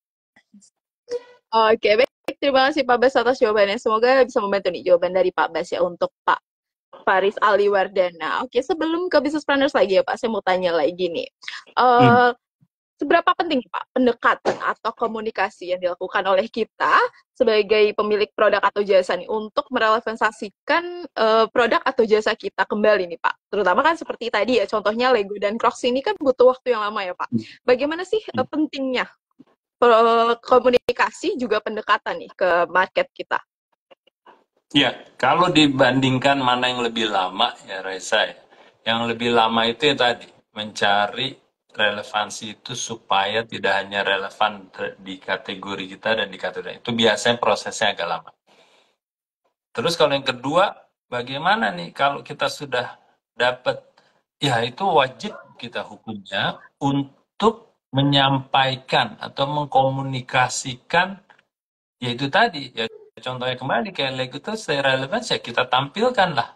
Speaker 1: Oke, baik. Terima kasih Pak Bas atas jawabannya. Semoga bisa membantu nih jawaban dari Pak Bas ya untuk Pak Faris Aliwardana. Oke, sebelum ke Business Planners lagi ya Pak, saya mau tanya lagi nih. Seberapa penting Pak pendekatan atau komunikasi yang dilakukan oleh kita sebagai pemilik produk atau jasa nih untuk merelevansasikan produk atau jasa kita kembali nih Pak? Terutama kan seperti tadi ya contohnya Lego dan Crocs ini kan butuh waktu yang lama ya Pak. Bagaimana sih pentingnya komunikasi juga pendekatan nih ke market kita?
Speaker 2: Ya, kalau dibandingkan mana yang lebih lama ya Reza ya. Yang lebih lama itu ya tadi mencari relevansi itu supaya tidak hanya relevan di kategori kita dan di kategori itu biasanya prosesnya agak lama. Terus kalau yang kedua, bagaimana nih kalau kita sudah dapat, ya itu wajib kita hukumnya untuk menyampaikan atau mengkomunikasikan, yaitu tadi, ya contohnya kembali kayak Lego itu stay relevant, ya kita tampilkan lah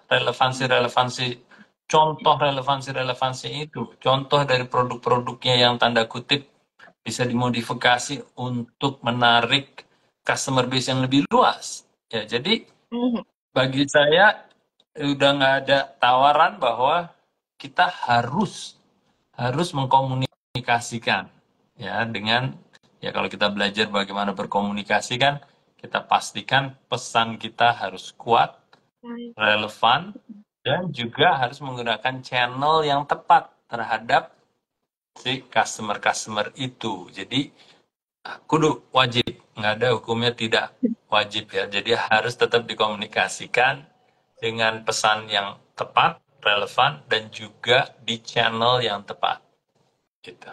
Speaker 2: relevansi itu. Contoh dari produk-produknya yang tanda kutip bisa dimodifikasi untuk menarik customer base yang lebih luas. Ya, jadi bagi saya udah nggak ada tawaran bahwa kita harus mengkomunikasikan ya dengan ya kalau kita belajar bagaimana berkomunikasi kan kita pastikan pesan kita harus kuat, relevan, dan juga harus menggunakan channel yang tepat terhadap si customer itu. Jadi kudu wajib, nggak ada hukumnya tidak wajib ya. Jadi harus tetap dikomunikasikan dengan pesan yang tepat, relevan, dan juga di channel yang tepat. Gitu.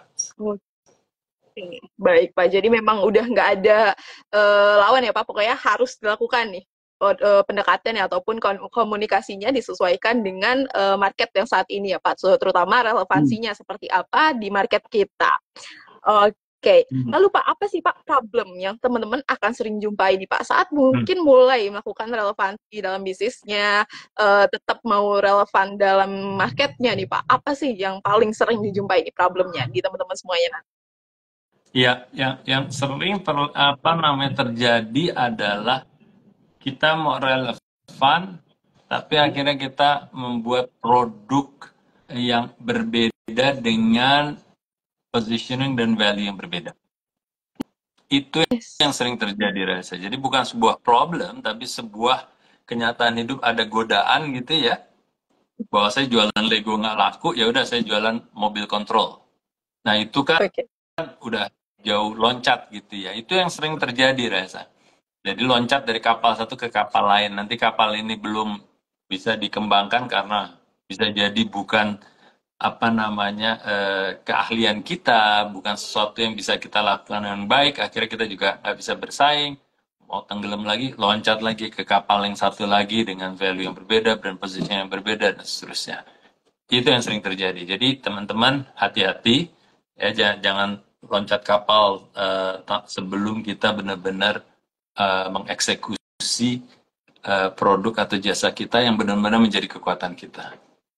Speaker 1: Baik Pak, jadi memang udah nggak ada lawan ya Pak, pokoknya harus dilakukan nih pendekatan ya, ataupun komunikasinya disesuaikan dengan market yang saat ini ya Pak, terutama relevansinya seperti apa di market kita. Oke, lalu Pak, apa sih Pak problem yang teman-teman akan sering jumpai nih Pak saat mungkin mulai melakukan relevansi dalam bisnisnya, tetap mau relevan dalam marketnya nih Pak, apa sih yang paling sering dijumpai nih problemnya di teman-teman semuanya nanti?
Speaker 2: Ya, yang sering terjadi adalah kita mau relevan, tapi akhirnya kita membuat produk yang berbeda dengan positioning dan value yang berbeda. Itu yang sering terjadi rasa. Jadi bukan sebuah problem, tapi sebuah kenyataan hidup, ada godaan gitu ya. Bahwa saya jualan Lego nggak laku, ya udah saya jualan mobil kontrol. Nah itu kan udah jauh loncat gitu ya. Itu yang sering terjadi Reza. Jadi loncat dari kapal satu ke kapal lain. Nanti kapal ini belum bisa dikembangkan karena bisa jadi bukan apa namanya keahlian kita, bukan sesuatu yang bisa kita lakukan dengan baik, akhirnya kita juga nggak bisa bersaing, mau tenggelam lagi, loncat lagi ke kapal yang satu lagi dengan value yang berbeda, brand position yang berbeda, dan seterusnya. Itu yang sering terjadi. Jadi teman-teman hati-hati, ya jangan loncat kapal sebelum kita benar-benar mengeksekusi produk atau jasa kita yang benar-benar menjadi kekuatan kita.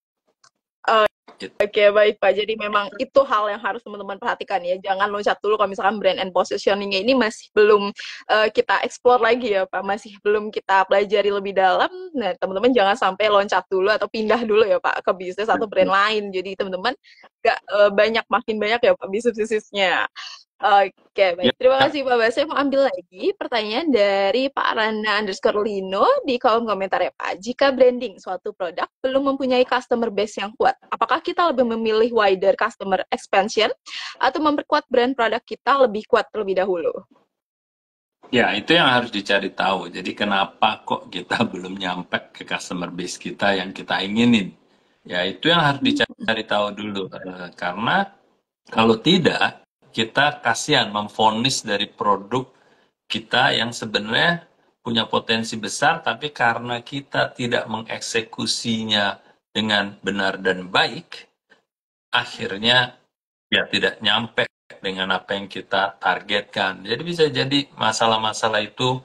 Speaker 2: Gitu.
Speaker 1: Oke, baik Pak. Jadi memang itu hal yang harus teman-teman perhatikan ya. Jangan loncat dulu kalau misalkan brand and positioning ini masih belum kita explore lagi ya Pak. Masih belum kita pelajari lebih dalam. Nah, teman-teman jangan sampai loncat dulu atau pindah dulu ya Pak ke bisnis atau brand lain. Jadi teman-teman nggak makin banyak ya Pak bisnis-bisnisnya. Oke, baik. Terima
Speaker 2: Ya,
Speaker 1: kasih Pak Bas. Saya mau ambil lagi pertanyaan dari Pak Rana_Lino di kolom komentar ya Pak. Jika branding suatu produk belum mempunyai customer base yang kuat, apakah kita lebih memilih wider customer expansion atau memperkuat brand produk kita lebih kuat terlebih dahulu?
Speaker 2: ya, itu yang harus dicari tahu. Jadi kenapa kok kita belum nyampe ke customer base kita yang kita inginin? Ya, itu yang harus dicari tahu dulu. Karena kalau tidak, kita kasihan memvonis dari produk kita yang sebenarnya punya potensi besar, tapi karena kita tidak mengeksekusinya dengan benar dan baik, akhirnya ya tidak nyampe dengan apa yang kita targetkan. Jadi bisa jadi masalah-masalah itu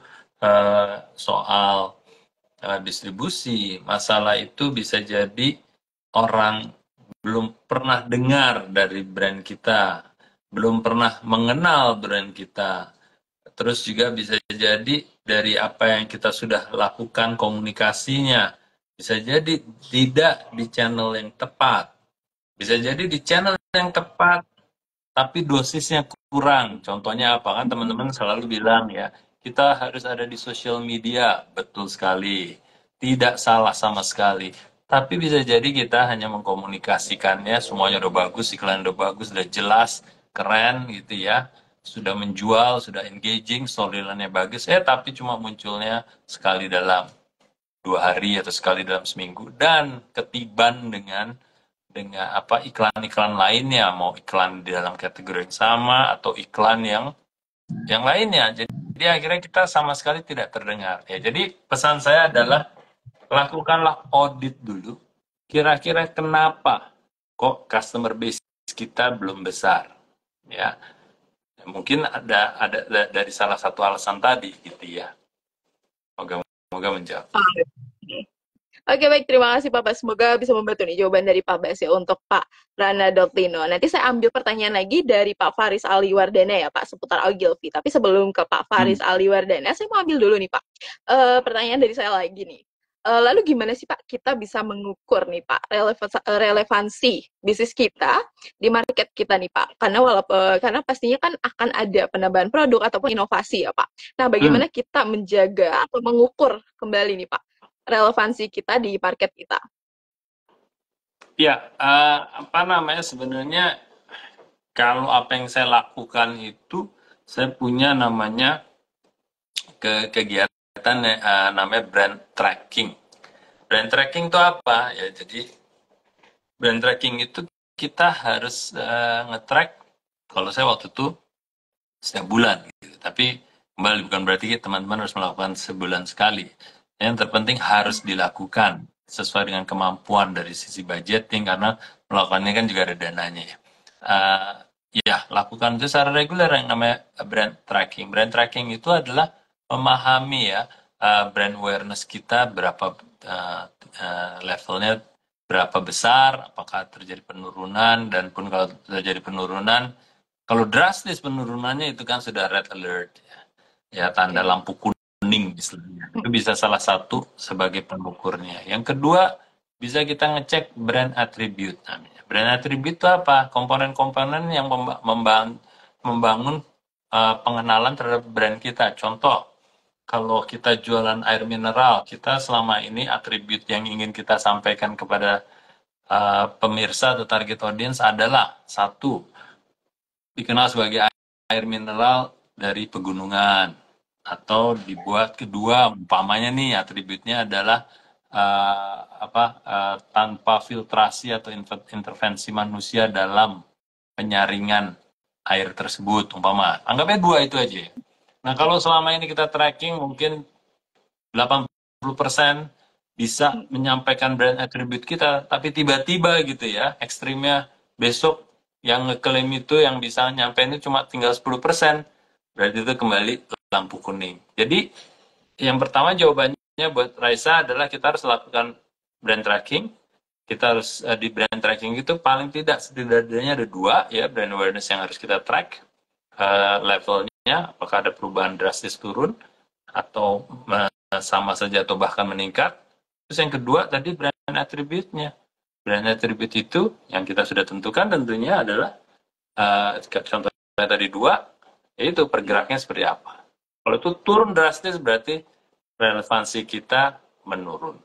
Speaker 2: soal distribusi, masalah itu bisa jadi orang belum pernah dengar dari brand kita, belum pernah mengenal brand kita. Terus juga bisa jadi dari apa yang kita sudah lakukan komunikasinya, bisa jadi tidak di channel yang tepat. Bisa jadi di channel yang tepat, tapi dosisnya kurang. Contohnya apa? Kan teman-teman selalu bilang ya, kita harus ada di sosial media. Betul sekali. Tidak salah sama sekali. Tapi bisa jadi kita hanya mengkomunikasikannya, semuanya udah bagus, iklan udah bagus, udah jelas, keren gitu ya. Sudah menjual, sudah engaging, storyline-nya bagus. Tapi cuma munculnya sekali dalam 2 hari atau sekali dalam seminggu. Dan ketiban dengan apa iklan-iklan lainnya, mau iklan di dalam kategori yang sama atau iklan yang lainnya. Jadi akhirnya kita sama sekali tidak terdengar. Ya, jadi pesan saya adalah lakukanlah audit dulu. Kira-kira kenapa kok customer base kita belum besar? Ya, mungkin ada dari salah satu alasan tadi gitu ya. Moga-moga menjawab.
Speaker 1: Oke, baik. Terima kasih Pak Bas. Semoga bisa membantu nih jawaban dari Pak Bas ya untuk Pak Rana_Lino. Nanti saya ambil pertanyaan lagi dari Pak Faris Aliwardana ya Pak seputar Ogilvy. Tapi sebelum ke Pak Faris Aliwardana, saya mau ambil dulu nih Pak. Pertanyaan dari saya lagi nih. Lalu gimana sih Pak kita bisa mengukur nih Pak relevansi bisnis kita di market kita nih Pak? Karena pastinya kan akan ada penambahan produk ataupun inovasi ya Pak. Nah, bagaimana kita menjaga atau mengukur kembali nih Pak relevansi kita di market kita?
Speaker 2: Ya, apa namanya sebenarnya kalau apa yang saya lakukan itu saya punya namanya kegiatan namanya brand tracking. Brand tracking itu apa? Ya, jadi brand tracking itu kita harus nge-track. Kalau saya waktu itu setiap bulan, gitu. Tapi kembali bukan berarti teman-teman harus melakukan sebulan sekali. Yang terpenting harus dilakukan sesuai dengan kemampuan dari sisi budgeting karena melakukannya kan juga ada dananya ya. Ya, lakukan itu secara reguler yang namanya brand tracking. Brand tracking itu adalah memahami ya brand awareness kita berapa levelnya berapa besar, apakah terjadi penurunan, dan pun kalau terjadi penurunan, kalau drastis penurunannya itu kan sudah red alert ya tanda lampu kuning istilahnya. Itu bisa salah satu sebagai pengukurnya. Yang kedua, bisa kita ngecek brand attribute namanya. Brand attribute itu apa? Komponen-komponen yang membangun pengenalan terhadap brand kita. Contoh, kalau kita jualan air mineral, kita selama ini atribut yang ingin kita sampaikan kepada pemirsa atau target audience adalah satu, dikenal sebagai air mineral dari pegunungan, atau dibuat kedua, umpamanya nih atributnya adalah tanpa filtrasi atau intervensi manusia dalam penyaringan air tersebut, umpama. Anggapnya 2 itu aja. Nah, kalau selama ini kita tracking mungkin 80% bisa menyampaikan brand attribute kita, tapi tiba-tiba gitu ya, ekstrimnya besok yang ngeklaim itu yang bisa nyampein itu cuma tinggal 10%, berarti itu kembali lampu kuning. Jadi yang pertama jawabannya buat Raisa adalah kita harus lakukan brand tracking. Kita harus di brand tracking itu paling tidak setidaknya ada 2 ya brand awareness yang harus kita track levelnya, apakah ada perubahan drastis turun atau sama saja atau bahkan meningkat. Terus yang kedua tadi brand attribute-nya. Brand attribute itu yang kita sudah tentukan tentunya adalah contohnya tadi 2, yaitu pergeraknya seperti apa. Kalau itu turun drastis berarti relevansi kita menurun.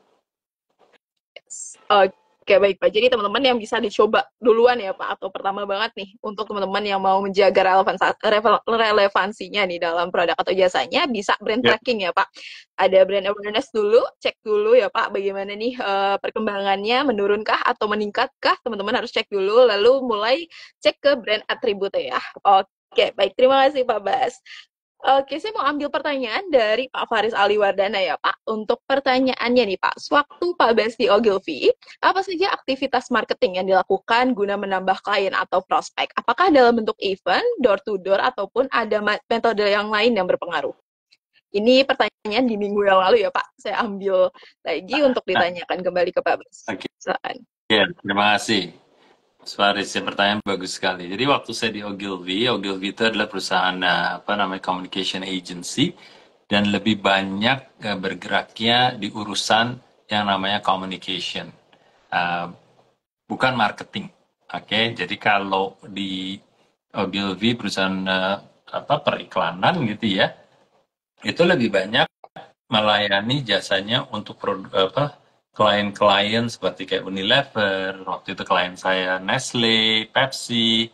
Speaker 1: Oke, baik Pak. Jadi teman-teman yang bisa dicoba duluan ya Pak, atau pertama banget nih untuk teman-teman yang mau menjaga relevansinya nih dalam produk atau jasanya, bisa brand tracking ya Pak. Ada brand awareness dulu, cek dulu ya Pak bagaimana nih perkembangannya, menurunkah atau meningkatkah, teman-teman harus cek dulu, lalu mulai cek ke brand attribute ya. Oke, baik. Terima kasih Pak Bas. Oke, saya mau ambil pertanyaan dari Pak Faris Aliwardana ya Pak. Untuk pertanyaannya nih Pak, sewaktu Pak Bas di Ogilvy, apa saja aktivitas marketing yang dilakukan guna menambah klien atau prospek? Apakah dalam bentuk event, door to door, ataupun ada metode yang lain yang berpengaruh? Ini pertanyaan di minggu yang lalu ya Pak. Saya ambil lagi untuk ditanyakan kembali ke Pak Bas.
Speaker 2: Oke. Ya, terima kasih. Faris, pertanyaan bagus sekali. Jadi waktu saya di Ogilvy itu adalah perusahaan communication agency dan lebih banyak bergeraknya di urusan yang namanya communication, bukan marketing. Oke, jadi kalau di Ogilvy perusahaan periklanan gitu ya, itu lebih banyak melayani jasanya untuk klien-klien seperti kayak Unilever, waktu itu klien saya Nestle, Pepsi,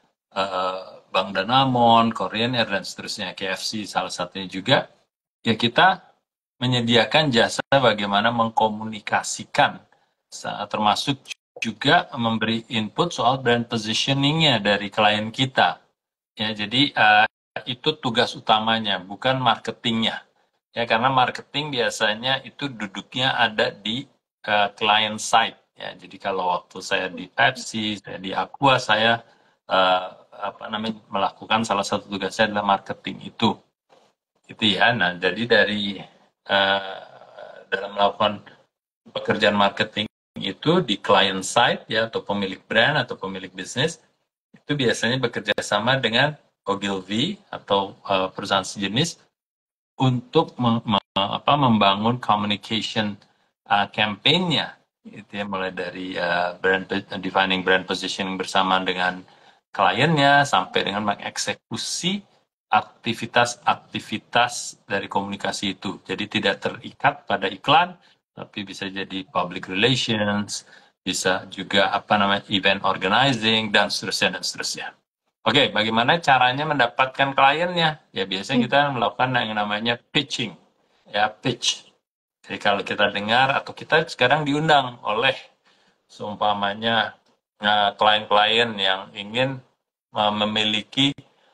Speaker 2: Bank Danamon, Korean Air, dan seterusnya, KFC salah satunya juga. Ya kita menyediakan jasa bagaimana mengkomunikasikan, termasuk juga memberi input soal brand positioning-nya dari klien kita. Ya, jadi itu tugas utamanya, bukan marketingnya. Ya, karena marketing biasanya itu duduknya ada di client side. Ya, jadi kalau waktu saya di Pepsi, saya di Aqua, saya melakukan salah satu tugasnya adalah marketing itu ya. Nah, jadi dari dalam melakukan pekerjaan marketing itu di client side ya, atau pemilik brand atau pemilik bisnis, itu biasanya bekerja sama dengan Ogilvy atau perusahaan sejenis untuk membangun communication campaign-nya, itu ya, mulai dari defining brand positioning bersama dengan kliennya sampai dengan mengeksekusi aktivitas-aktivitas dari komunikasi itu. Jadi tidak terikat pada iklan, tapi bisa jadi public relations, bisa juga event organizing, dan seterusnya. Oke, bagaimana caranya mendapatkan kliennya? Ya biasanya kita melakukan yang namanya pitching. Ya, pitch. Jadi kalau kita dengar atau kita sekarang diundang oleh seumpamanya klien-klien yang ingin memiliki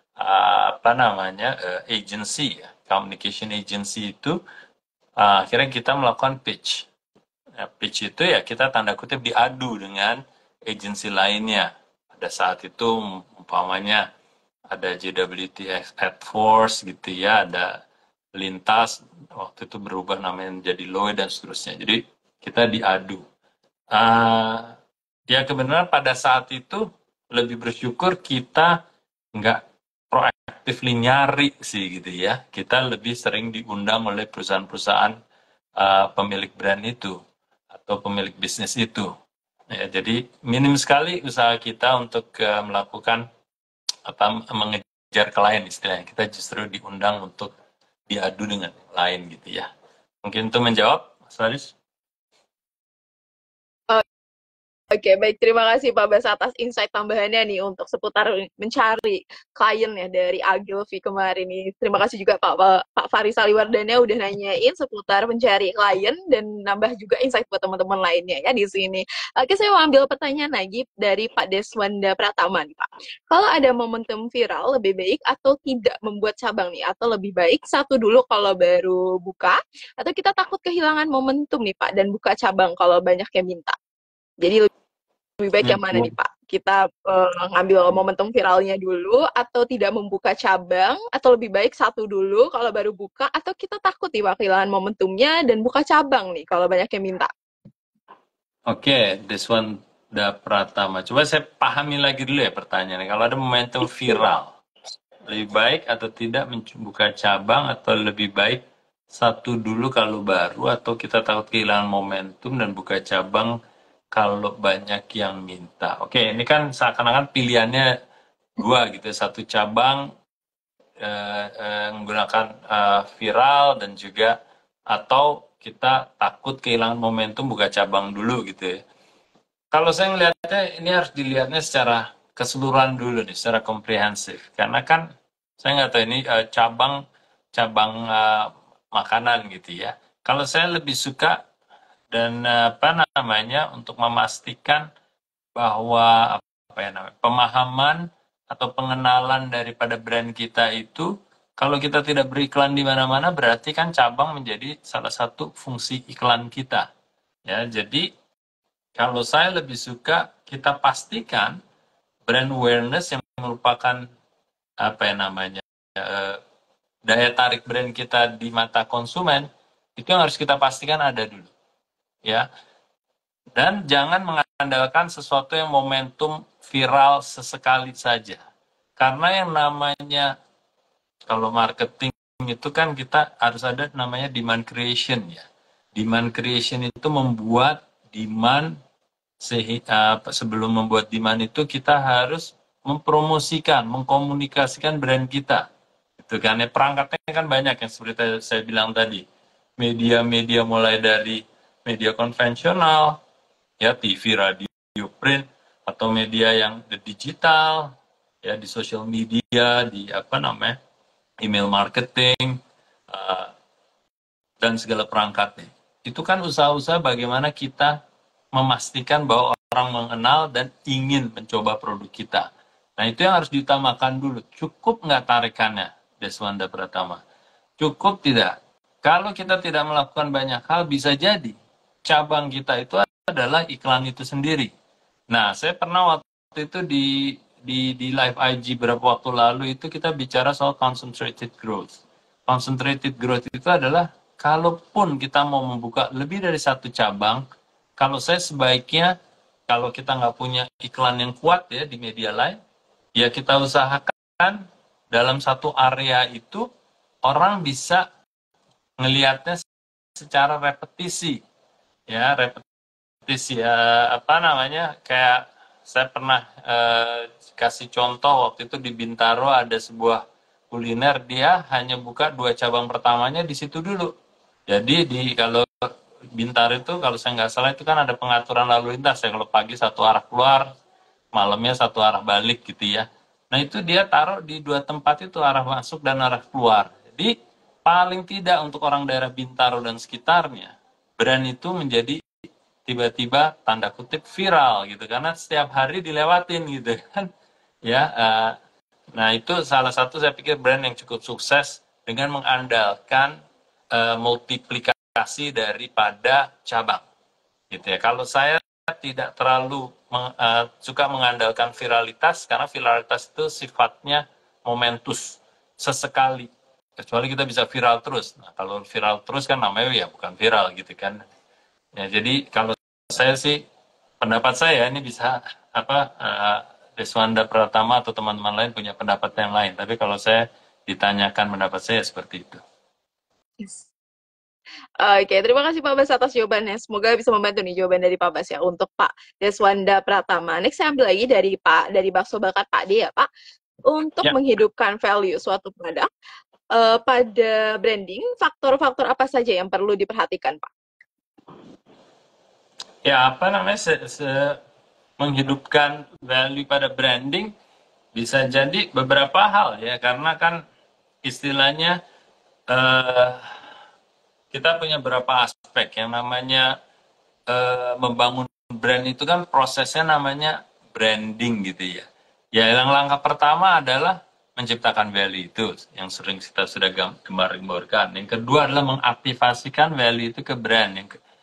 Speaker 2: agency, communication agency itu, akhirnya kita melakukan pitch. Ya, pitch itu ya kita tanda kutip diadu dengan agensi lainnya. Pada saat itu umpamanya ada JWT AdForce gitu ya, ada Lintas, waktu itu berubah namanya menjadi Lloyd dan seterusnya. Jadi kita diadu. Ya kebenaran pada saat itu lebih bersyukur kita nggak proaktif nyari sih gitu ya. Kita lebih sering diundang oleh perusahaan-perusahaan pemilik brand itu atau pemilik bisnis itu. Ya, jadi minim sekali usaha kita untuk melakukan mengejar klien istilahnya. Kita justru diundang untuk diadu dengan yang lain gitu ya. Mungkin itu menjawab, Mas Faris?
Speaker 1: Oke, baik. Terima kasih Pak Bas atas insight tambahannya nih untuk seputar mencari klien ya dari Agilvi kemarin nih. Terima kasih juga Pak Faris Aliwardana udah nanyain seputar mencari klien dan nambah juga insight buat teman-teman lainnya ya di sini. Oke, saya mau ambil pertanyaan lagi dari Pak Deswanda Pratama nih Pak. Kalau ada momentum viral, lebih baik atau tidak membuat cabang nih? Atau lebih baik satu dulu kalau baru buka? Atau kita takut kehilangan momentum nih Pak dan buka cabang kalau banyak yang minta? Jadi lebih baik yang mana nih
Speaker 2: Hmm.
Speaker 1: Pak? Kita ngambil momentum viralnya dulu atau tidak membuka cabang atau lebih baik satu dulu kalau baru buka atau kita takut nih Pak kehilangan momentumnya dan buka cabang nih kalau banyak yang minta.
Speaker 2: Oke, Deswanda Pratama. Coba saya pahami lagi dulu ya pertanyaannya. Kalau ada momentum viral, lebih baik atau tidak membuka cabang atau lebih baik satu dulu kalau baru atau kita takut kehilangan momentum dan buka cabang kalau banyak yang minta. Oke, ini kan seakan-akan pilihannya dua gitu, satu cabang menggunakan viral dan juga atau kita takut kehilangan momentum buka cabang dulu gitu ya. Kalau saya melihatnya ini harus dilihatnya secara keseluruhan dulu nih, secara komprehensif. Karena kan saya nggak tahu ini cabang cabang makanan gitu ya. Kalau saya lebih suka dan apa namanya untuk memastikan bahwa apa ya namanya pemahaman atau pengenalan daripada brand kita itu kalau kita tidak beriklan di mana-mana berarti kan cabang menjadi salah satu fungsi iklan kita ya jadi kalau saya lebih suka kita pastikan brand awareness yang merupakan apa ya namanya eh, daya tarik brand kita di mata konsumen itu yang harus kita pastikan ada dulu ya dan jangan mengandalkan sesuatu yang momentum viral sesekali saja. Karena yang namanya kalau marketing itu kan kita harus ada namanya demand creation ya. Demand creation itu membuat demand sebelum membuat demand itu kita harus mempromosikan, mengkomunikasikan brand kita. Itu kan ya perangkatnya kan banyak yang seperti saya bilang tadi. Media-media mulai dari media konvensional, ya TV, radio, print atau media yang digital, ya di sosial media, di apa namanya, email marketing dan segala perangkatnya. Itu kan usaha-usaha bagaimana kita memastikan bahwa orang mengenal dan ingin mencoba produk kita. Nah itu yang harus diutamakan dulu. Cukup nggak tarikannya, Deswanda Pratama? Cukup tidak? Kalau kita tidak melakukan banyak hal, bisa jadi cabang kita itu adalah iklan itu sendiri. Nah, saya pernah waktu itu di live IG beberapa waktu lalu itu kita bicara soal concentrated growth. Concentrated growth itu adalah kalaupun kita mau membuka lebih dari satu cabang, kalau saya sebaiknya kalau kita nggak punya iklan yang kuat ya di media lain, ya kita usahakan dalam satu area itu orang bisa ngelihatnya secara repetisi ya repetisi ya apa namanya kayak saya pernah kasih contoh waktu itu di Bintaro ada sebuah kuliner dia hanya buka 2 cabang pertamanya di situ dulu jadi di kalau Bintaro itu kalau saya nggak salah itu kan ada pengaturan lalu lintas ya kalau pagi satu arah keluar malamnya satu arah balik gitu ya. Nah itu dia taruh di 2 tempat itu arah masuk dan arah keluar. Jadi paling tidak untuk orang daerah Bintaro dan sekitarnya, brand itu menjadi tiba-tiba tanda kutip viral gitu karena setiap hari dilewatin gitu kan. Ya, nah itu salah satu saya pikir brand yang cukup sukses dengan mengandalkan multiplikasi daripada cabang gitu ya. Kalau saya tidak terlalu suka mengandalkan viralitas karena viralitas itu sifatnya momentus sesekali kecuali kita bisa viral terus. Nah, kalau viral terus kan namanya ya bukan viral gitu kan. Ya, jadi kalau saya sih pendapat saya ini bisa apa Deswanda Pratama atau teman-teman lain punya pendapat yang lain. Tapi kalau saya ditanyakan pendapat saya seperti itu.
Speaker 1: Yes. Oke, terima kasih Pak Bas atas jawabannya. Semoga bisa membantu nih jawaban dari Pak Bas ya untuk Pak Deswanda Pratama. Next saya ambil lagi dari Bakso Bakar Pak D ya Pak. Untuk
Speaker 2: Ya,
Speaker 1: menghidupkan value suatu produk pada branding, faktor-faktor apa saja yang perlu diperhatikan Pak?
Speaker 2: ya apa namanya menghidupkan value pada branding bisa jadi beberapa hal ya, karena kan istilahnya eh, kita punya beberapa aspek yang namanya membangun brand itu kan prosesnya namanya branding gitu ya. Ya, yang langkah pertama adalah menciptakan value itu yang sering kita sudah gembar-gemborkan. Yang kedua adalah mengaktifasikan value itu ke brand.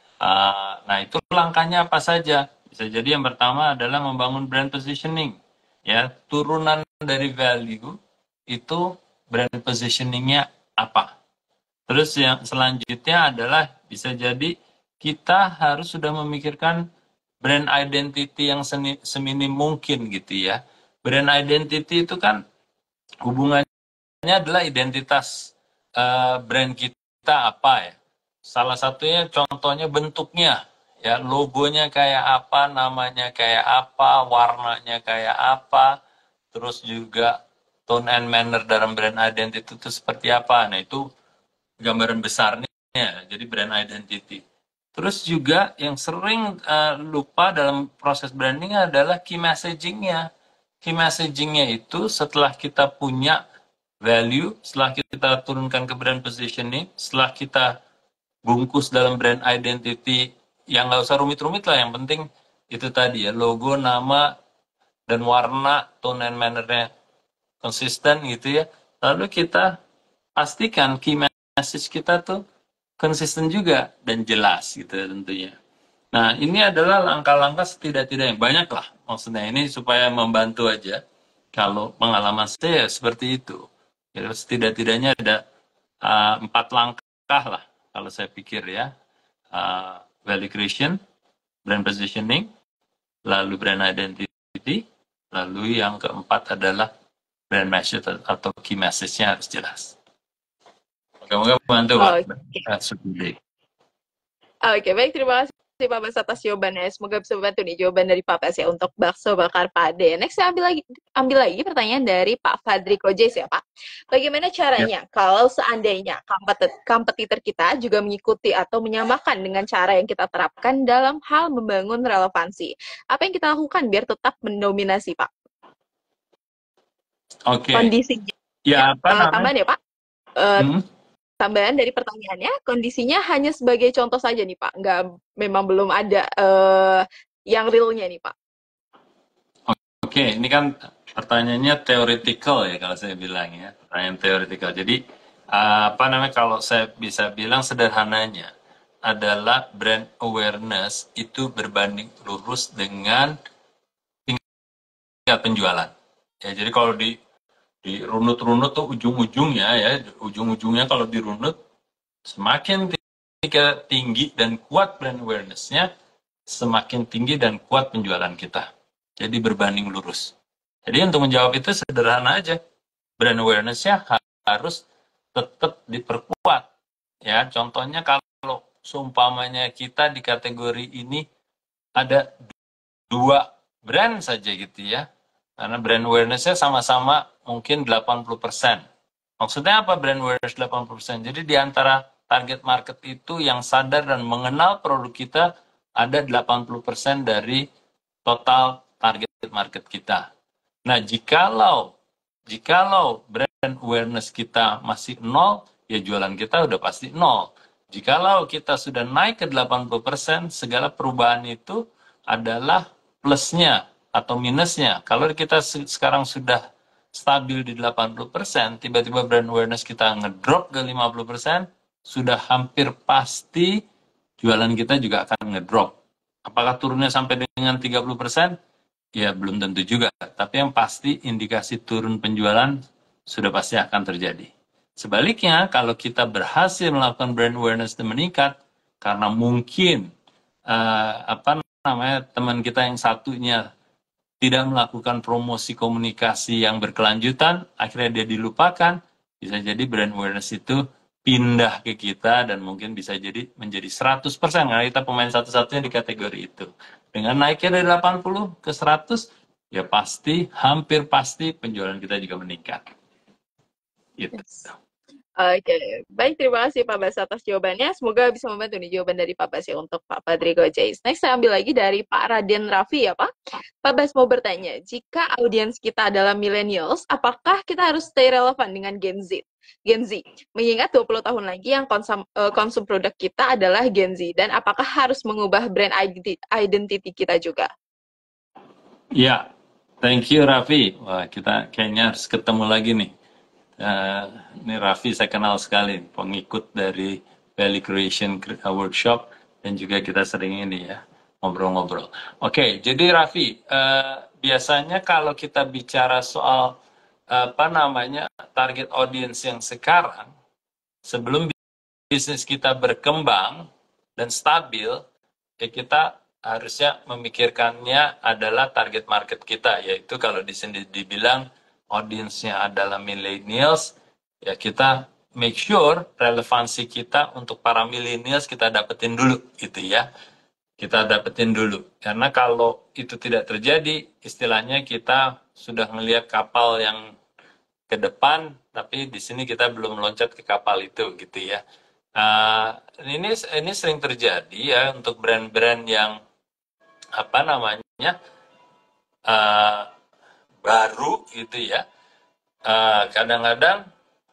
Speaker 2: Nah, itu langkahnya apa saja? Bisa jadi yang pertama adalah membangun brand positioning. Ya, turunan dari value itu brand positioningnya apa? Terus yang selanjutnya adalah bisa jadi kita harus sudah memikirkan brand identity yang seminim mungkin gitu ya. Brand identity itu kan hubungannya adalah identitas brand kita apa ya. Salah satunya contohnya bentuknya, ya logonya kayak apa, namanya kayak apa, warnanya kayak apa, terus juga tone and manner dalam brand identity itu seperti apa. Nah itu gambaran besarnya, jadi brand identity. Terus juga yang sering lupa dalam proses branding adalah key messaging-nya. Key messaging-nya itu setelah kita punya value, setelah kita turunkan ke brand positioning, setelah kita bungkus dalam brand identity, yang nggak usah rumit-rumit lah, yang penting itu tadi ya, logo, nama, dan warna, tone and manner-nya konsisten gitu ya. Lalu kita pastikan key message kita tuh konsisten juga dan jelas gitu tentunya. Nah, ini adalah langkah-langkah setidak-tidaknya, banyak lah maksudnya, ini supaya membantu aja. Kalau pengalaman saya seperti itu. Jadi setidak-tidaknya ada 4 langkah lah kalau saya pikir ya. Value creation, brand positioning, lalu brand identity, lalu yang keempat adalah brand message atau key message-nya harus jelas. Moga-moga membantu Pak.
Speaker 1: Oke. Oke, baik, terima kasih Pak Bas atas jawabannya. Semoga bisa membantu nih jawaban dari Pak Bas ya untuk bakso bakar pade. Next saya ambil lagi pertanyaan dari Pak Fadri Kojes ya Pak. Bagaimana caranya kalau seandainya kompetitor kita juga mengikuti atau menyamakan dengan cara yang kita terapkan dalam hal membangun relevansi? Apa yang kita lakukan biar tetap mendominasi Pak?
Speaker 2: Oke.
Speaker 1: Kondisinya.
Speaker 2: Ya, apa namanya?
Speaker 1: Tambahan ya Pak. Tambahan dari pertanyaannya, kondisinya hanya sebagai contoh saja nih Pak, memang belum ada yang realnya nih Pak.
Speaker 2: Oke, ini kan pertanyaannya theoretical ya kalau saya bilang ya, pertanyaan theoretical. Jadi apa namanya, kalau saya bisa bilang sederhananya adalah brand awareness itu berbanding lurus dengan tingkat penjualan. Ya, jadi kalau di runut-runut tuh ujung-ujungnya kalau dirunut, semakin tinggi dan kuat brand awareness-nya, semakin tinggi dan kuat penjualan kita. Jadi berbanding lurus. Jadi untuk menjawab itu sederhana aja. Brand awareness-nya harus tetap diperkuat. Ya, contohnya kalau seumpamanya kita di kategori ini ada 2 brand saja gitu ya. Karena brand awareness-nya sama-sama mungkin 80%. Maksudnya apa brand awareness 80%? Jadi di antara target market itu yang sadar dan mengenal produk kita ada 80% dari total target market kita. Nah, jikalau brand awareness kita masih 0, ya jualan kita udah pasti 0. Jikalau kita sudah naik ke 80%, segala perubahan itu adalah plusnya atau minusnya. Kalau kita sekarang sudah stabil di 80%, tiba-tiba brand awareness kita ngedrop ke 50%, sudah hampir pasti jualan kita juga akan ngedrop. Apakah turunnya sampai dengan 30%? Ya belum tentu juga, tapi yang pasti indikasi turun penjualan sudah pasti akan terjadi. Sebaliknya, kalau kita berhasil melakukan brand awareness dan meningkat, karena mungkin teman kita yang satunya tidak melakukan promosi komunikasi yang berkelanjutan, akhirnya dia dilupakan, bisa jadi brand awareness itu pindah ke kita dan mungkin bisa jadi menjadi 100% karena kita pemain satu-satunya di kategori itu. Dengan naiknya dari 80 ke 100, ya pasti, hampir pasti penjualan kita juga meningkat. Gitu.
Speaker 1: Yes. Oke, baik, terima kasih Pak Bas atas jawabannya. Semoga bisa membantu nih jawaban dari Pak Bas ya untuk Pak Padrigo Jais. Next saya ambil lagi dari Pak Raden Raffi ya Pak. Pak Bas mau bertanya, jika audiens kita adalah millennials, apakah kita harus stay relevan dengan Gen Z? Gen Z, mengingat 20 tahun lagi yang konsum produk kita adalah Gen Z, dan apakah harus mengubah brand identity kita juga?
Speaker 2: Ya, thank you Raffi. Wah, kita kayaknya harus ketemu lagi nih. Eh, ini Raffi saya kenal sekali, pengikut dari Value Creation Workshop, dan juga kita sering ini ya, ngobrol-ngobrol. Oke, jadi Raffi, biasanya kalau kita bicara soal apa namanya target audience yang sekarang, sebelum bisnis kita berkembang dan stabil, ya kita harusnya memikirkannya adalah target market kita, yaitu kalau di sini dibilang audiensnya adalah millennials, ya kita make sure relevansi kita untuk para millennials kita dapetin dulu gitu ya. Kita dapetin dulu. Karena kalau itu tidak terjadi, istilahnya kita sudah melihat kapal yang ke depan, tapi di sini kita belum loncat ke kapal itu gitu ya. Ini sering terjadi ya untuk brand-brand yang apa namanya baru gitu ya. Kadang-kadang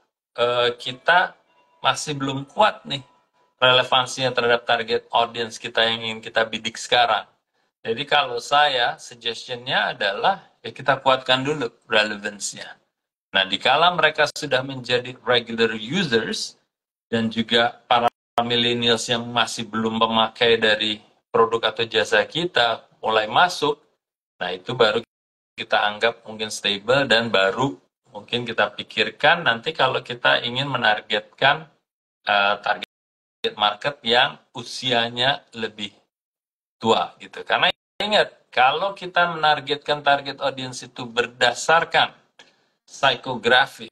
Speaker 2: kita masih belum kuat nih relevansinya terhadap target audience kita yang ingin kita bidik sekarang. Jadi kalau saya suggestionnya adalah ya kita kuatkan dulu relevance-nya. Nah, dikala mereka sudah menjadi regular users dan juga para millennials yang masih belum memakai dari produk atau jasa kita mulai masuk, nah itu baru kita anggap mungkin stable dan baru mungkin kita pikirkan nanti kalau kita ingin menargetkan target market yang usianya lebih tua gitu. Karena ingat, kalau kita menargetkan target audience itu berdasarkan psikografik,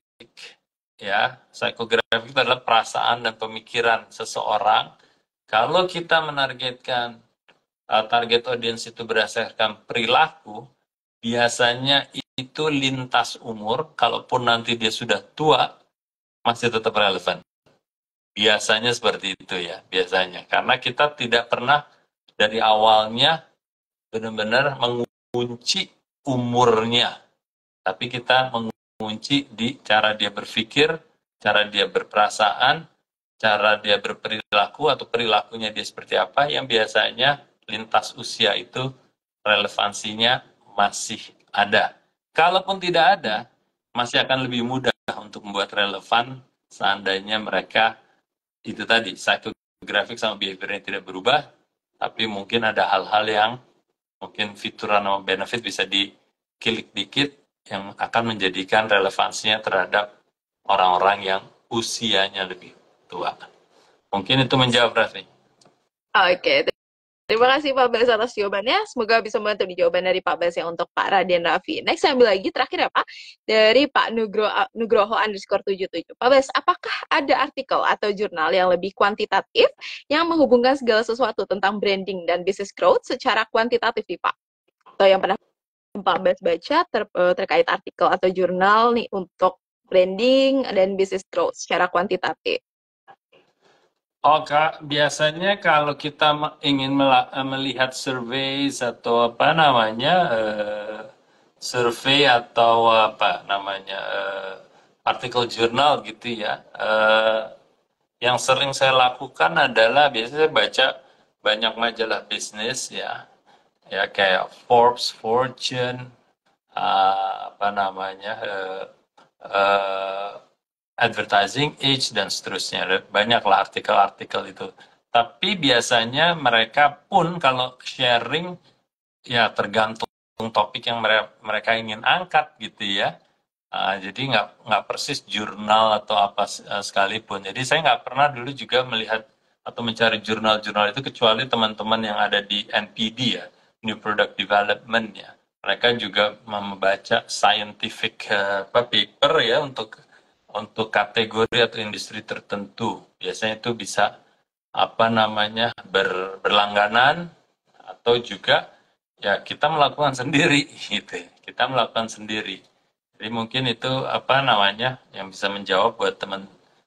Speaker 2: ya, psikografik itu adalah perasaan dan pemikiran seseorang. Kalau kita menargetkan target audience itu berdasarkan perilaku, biasanya itu lintas umur, kalaupun nanti dia sudah tua, masih tetap relevan. Biasanya seperti itu ya, biasanya. Karena kita tidak pernah dari awalnya benar-benar mengunci umurnya, tapi kita mengunci di cara dia berpikir, cara dia berperasaan, cara dia berperilaku atau perilakunya dia seperti apa, yang biasanya lintas usia itu relevansinya masih ada. Kalaupun tidak ada, masih akan lebih mudah untuk membuat relevan seandainya mereka itu tadi, psychographic sama behaviornya tidak berubah, tapi mungkin ada hal-hal yang mungkin fituran atau benefit bisa diklik dikit yang akan menjadikan relevansinya terhadap orang-orang yang usianya lebih tua. Mungkin itu menjawab, Raffi.
Speaker 1: Oke, terima kasih Pak Bas atas jawabannya. Semoga bisa membantu di jawaban dari Pak Bas ya untuk Pak Raden Raffi. Next saya ambil lagi terakhir ya Pak, dari Pak Nugroho _77. Pak Bas, apakah ada artikel atau jurnal yang lebih kuantitatif yang menghubungkan segala sesuatu tentang branding dan business growth secara kuantitatif nih Pak? Atau yang pernah Pak Bas baca terkait artikel atau jurnal nih untuk branding dan business growth secara kuantitatif?
Speaker 2: Oh, Kak, biasanya kalau kita ingin melihat survei atau apa namanya, survei atau apa namanya, artikel jurnal gitu ya, yang sering saya lakukan adalah biasanya saya baca banyak majalah bisnis ya, ya kayak Forbes, Fortune, apa namanya, Advertising Age dan seterusnya. Banyaklah artikel-artikel itu. Tapi biasanya mereka pun kalau sharing ya tergantung topik yang mereka ingin angkat gitu ya. Jadi nggak persis jurnal atau apa sekalipun. Jadi saya nggak pernah dulu juga melihat atau mencari jurnal-jurnal itu kecuali teman-teman yang ada di NPD ya, New Product Development ya. Mereka juga membaca scientific paper ya untuk kategori atau industri tertentu. Biasanya itu bisa apa namanya berlangganan atau juga ya kita melakukan sendiri gitu. Kita melakukan sendiri. Jadi mungkin itu apa namanya yang bisa menjawab buat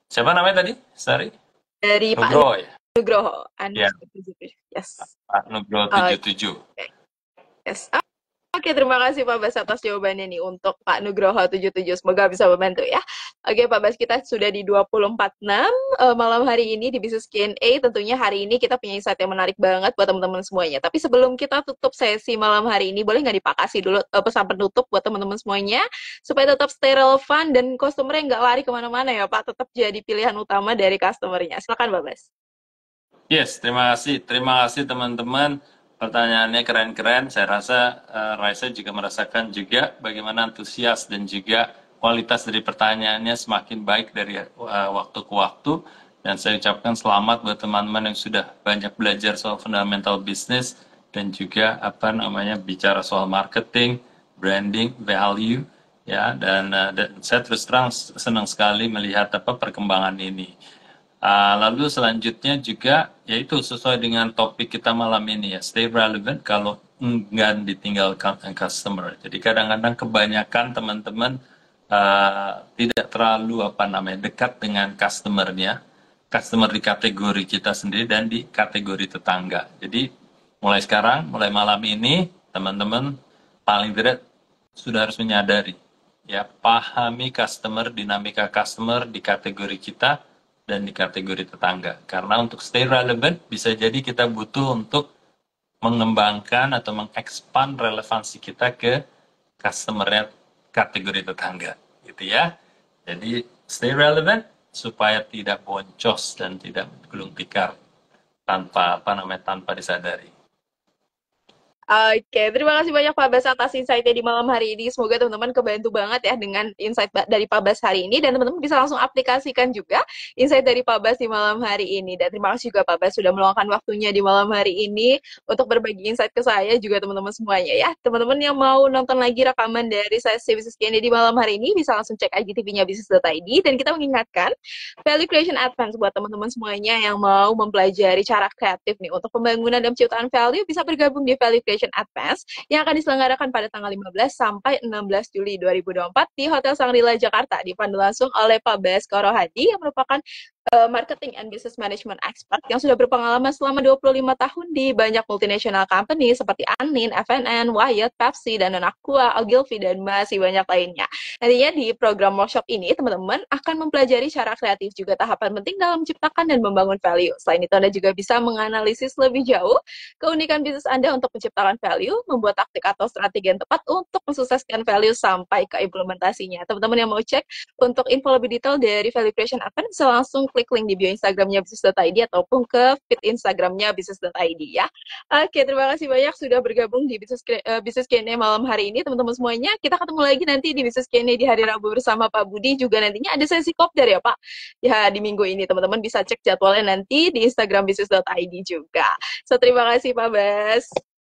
Speaker 2: Siapa namanya tadi? Sorry,
Speaker 1: Dari Pak
Speaker 2: Nugroho ya?
Speaker 1: Nugroho
Speaker 2: Ya,
Speaker 1: underscore 77. Yes.
Speaker 2: Pak Nugroho
Speaker 1: Oke.
Speaker 2: 77.
Speaker 1: Yes. Oke, terima kasih Pak Bas atas jawabannya nih untuk Pak Nugroho 77. Semoga bisa membantu ya. Oke, Pak Bas, kita sudah di 24.6 malam hari ini di Business Q&A. Tentunya hari ini kita punya insight yang menarik banget buat teman-teman semuanya. Tapi sebelum kita tutup sesi malam hari ini, boleh nggak dipakasih dulu pesan penutup buat teman-teman semuanya supaya tetap stay relevan dan customer-nya nggak lari kemana-mana ya Pak, tetap jadi pilihan utama dari customer-nya. Silakan Pak Bas.
Speaker 2: Yes, terima kasih. Terima kasih teman-teman. Pertanyaannya keren-keren. Saya rasa Raisa juga merasakan juga bagaimana antusias dan juga kualitas dari pertanyaannya semakin baik dari waktu ke waktu. Dan saya ucapkan selamat buat teman-teman yang sudah banyak belajar soal fundamental business dan juga apa namanya bicara soal marketing, branding, value, ya. Dan saya terus terang senang sekali melihat apa perkembangan ini. Lalu selanjutnya juga yaitu sesuai dengan topik kita malam ini ya, stay relevant kalau enggan ditinggalkan customer. Jadi kadang-kadang kebanyakan teman-teman tidak terlalu apa namanya dekat dengan customernya, customer di kategori kita sendiri dan di kategori tetangga. Jadi mulai sekarang, mulai malam ini teman-teman paling tidak sudah harus menyadari ya, pahami customer, dinamika customer di kategori kita dan di kategori tetangga. Karena untuk stay relevant, bisa jadi kita butuh untuk mengembangkan atau mengekspand relevansi kita ke customer kategori tetangga. Gitu ya. Jadi stay relevant supaya tidak boncos dan tidak gulung tikar tanpa apa namanya tanpa disadari.
Speaker 1: Oke, terima kasih banyak Pak Bas atas insight-nya di malam hari ini. Semoga teman-teman kebantu banget ya dengan insight dari Pak Bas hari ini dan teman-teman bisa langsung aplikasikan juga insight dari Pak Bas di malam hari ini. Dan terima kasih juga Pak Bas sudah meluangkan waktunya di malam hari ini untuk berbagi insight ke saya juga teman-teman semuanya ya. Teman-teman yang mau nonton lagi rekaman dari sesi Business Q&A di malam hari ini bisa langsung cek IGTV-nya business.id dan kita mengingatkan Value Creation Advance buat teman-teman semuanya yang mau mempelajari cara kreatif nih untuk pembangunan dan penciptaan value bisa bergabung di Value Creation Advance yang akan diselenggarakan pada tanggal 15 sampai 16 Juli 2024 di Hotel Sangrila Jakarta dipandu langsung oleh Pak Baskoro Hadi yang merupakan marketing and business management expert yang sudah berpengalaman selama 25 tahun di banyak multinational company seperti Anin, FNN, Wyatt, Pepsi, dan Aqua, Ogilvy, dan masih banyak lainnya. Nantinya di program workshop ini, teman-teman akan mempelajari cara kreatif juga tahapan penting dalam menciptakan dan membangun value. Selain itu, Anda juga bisa menganalisis lebih jauh keunikan bisnis Anda untuk menciptakan value, membuat taktik atau strategi yang tepat untuk mensukseskan value sampai ke implementasinya. Teman-teman yang mau cek untuk info lebih detail dari Value Creation Advance, bisa langsung klik link di bio Instagramnya business.id ataupun ke feed Instagramnya business.id ya. Oke, terima kasih banyak sudah bergabung di Business Q&A malam hari ini, teman-teman semuanya. Kita ketemu lagi nanti di Business Q&A di hari Rabu bersama Pak Budi. Juga nantinya ada sesi kopdar ya Pak. Ya, di minggu ini teman-teman bisa cek jadwalnya nanti di Instagram business.id juga. So, terima kasih Pak Bas.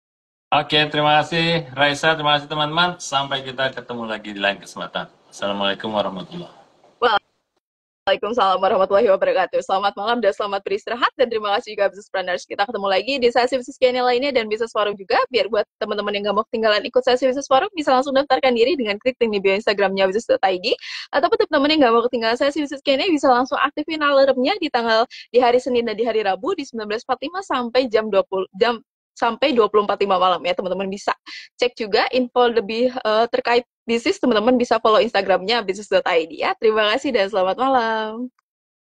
Speaker 2: Oke, terima kasih Raisa, terima kasih teman-teman. Sampai kita ketemu lagi di lain kesempatan. Assalamualaikum warahmatullahi wabarakatuh.
Speaker 1: Waalaikumsalam warahmatullahi wabarakatuh. Selamat malam dan selamat beristirahat. Dan terima kasih juga Business Planners. Kita ketemu lagi di sesi Business Q&A lainnya dan Business Forum juga. Biar buat teman-teman yang gak mau ketinggalan ikut sesi Business Forum, bisa langsung daftarkan diri dengan klik link di bio Instagramnya business.id. Ataupun teman-teman yang gak mau ketinggalan sesi Business Q&A, bisa langsung aktifin alarmnya di hari Senin dan di hari Rabu di 19.45 sampai jam 20 sampai 20.45 malam ya teman-teman. Bisa cek juga info lebih terkait bisnis, teman-teman bisa follow Instagramnya business.id ya. Terima kasih dan selamat malam.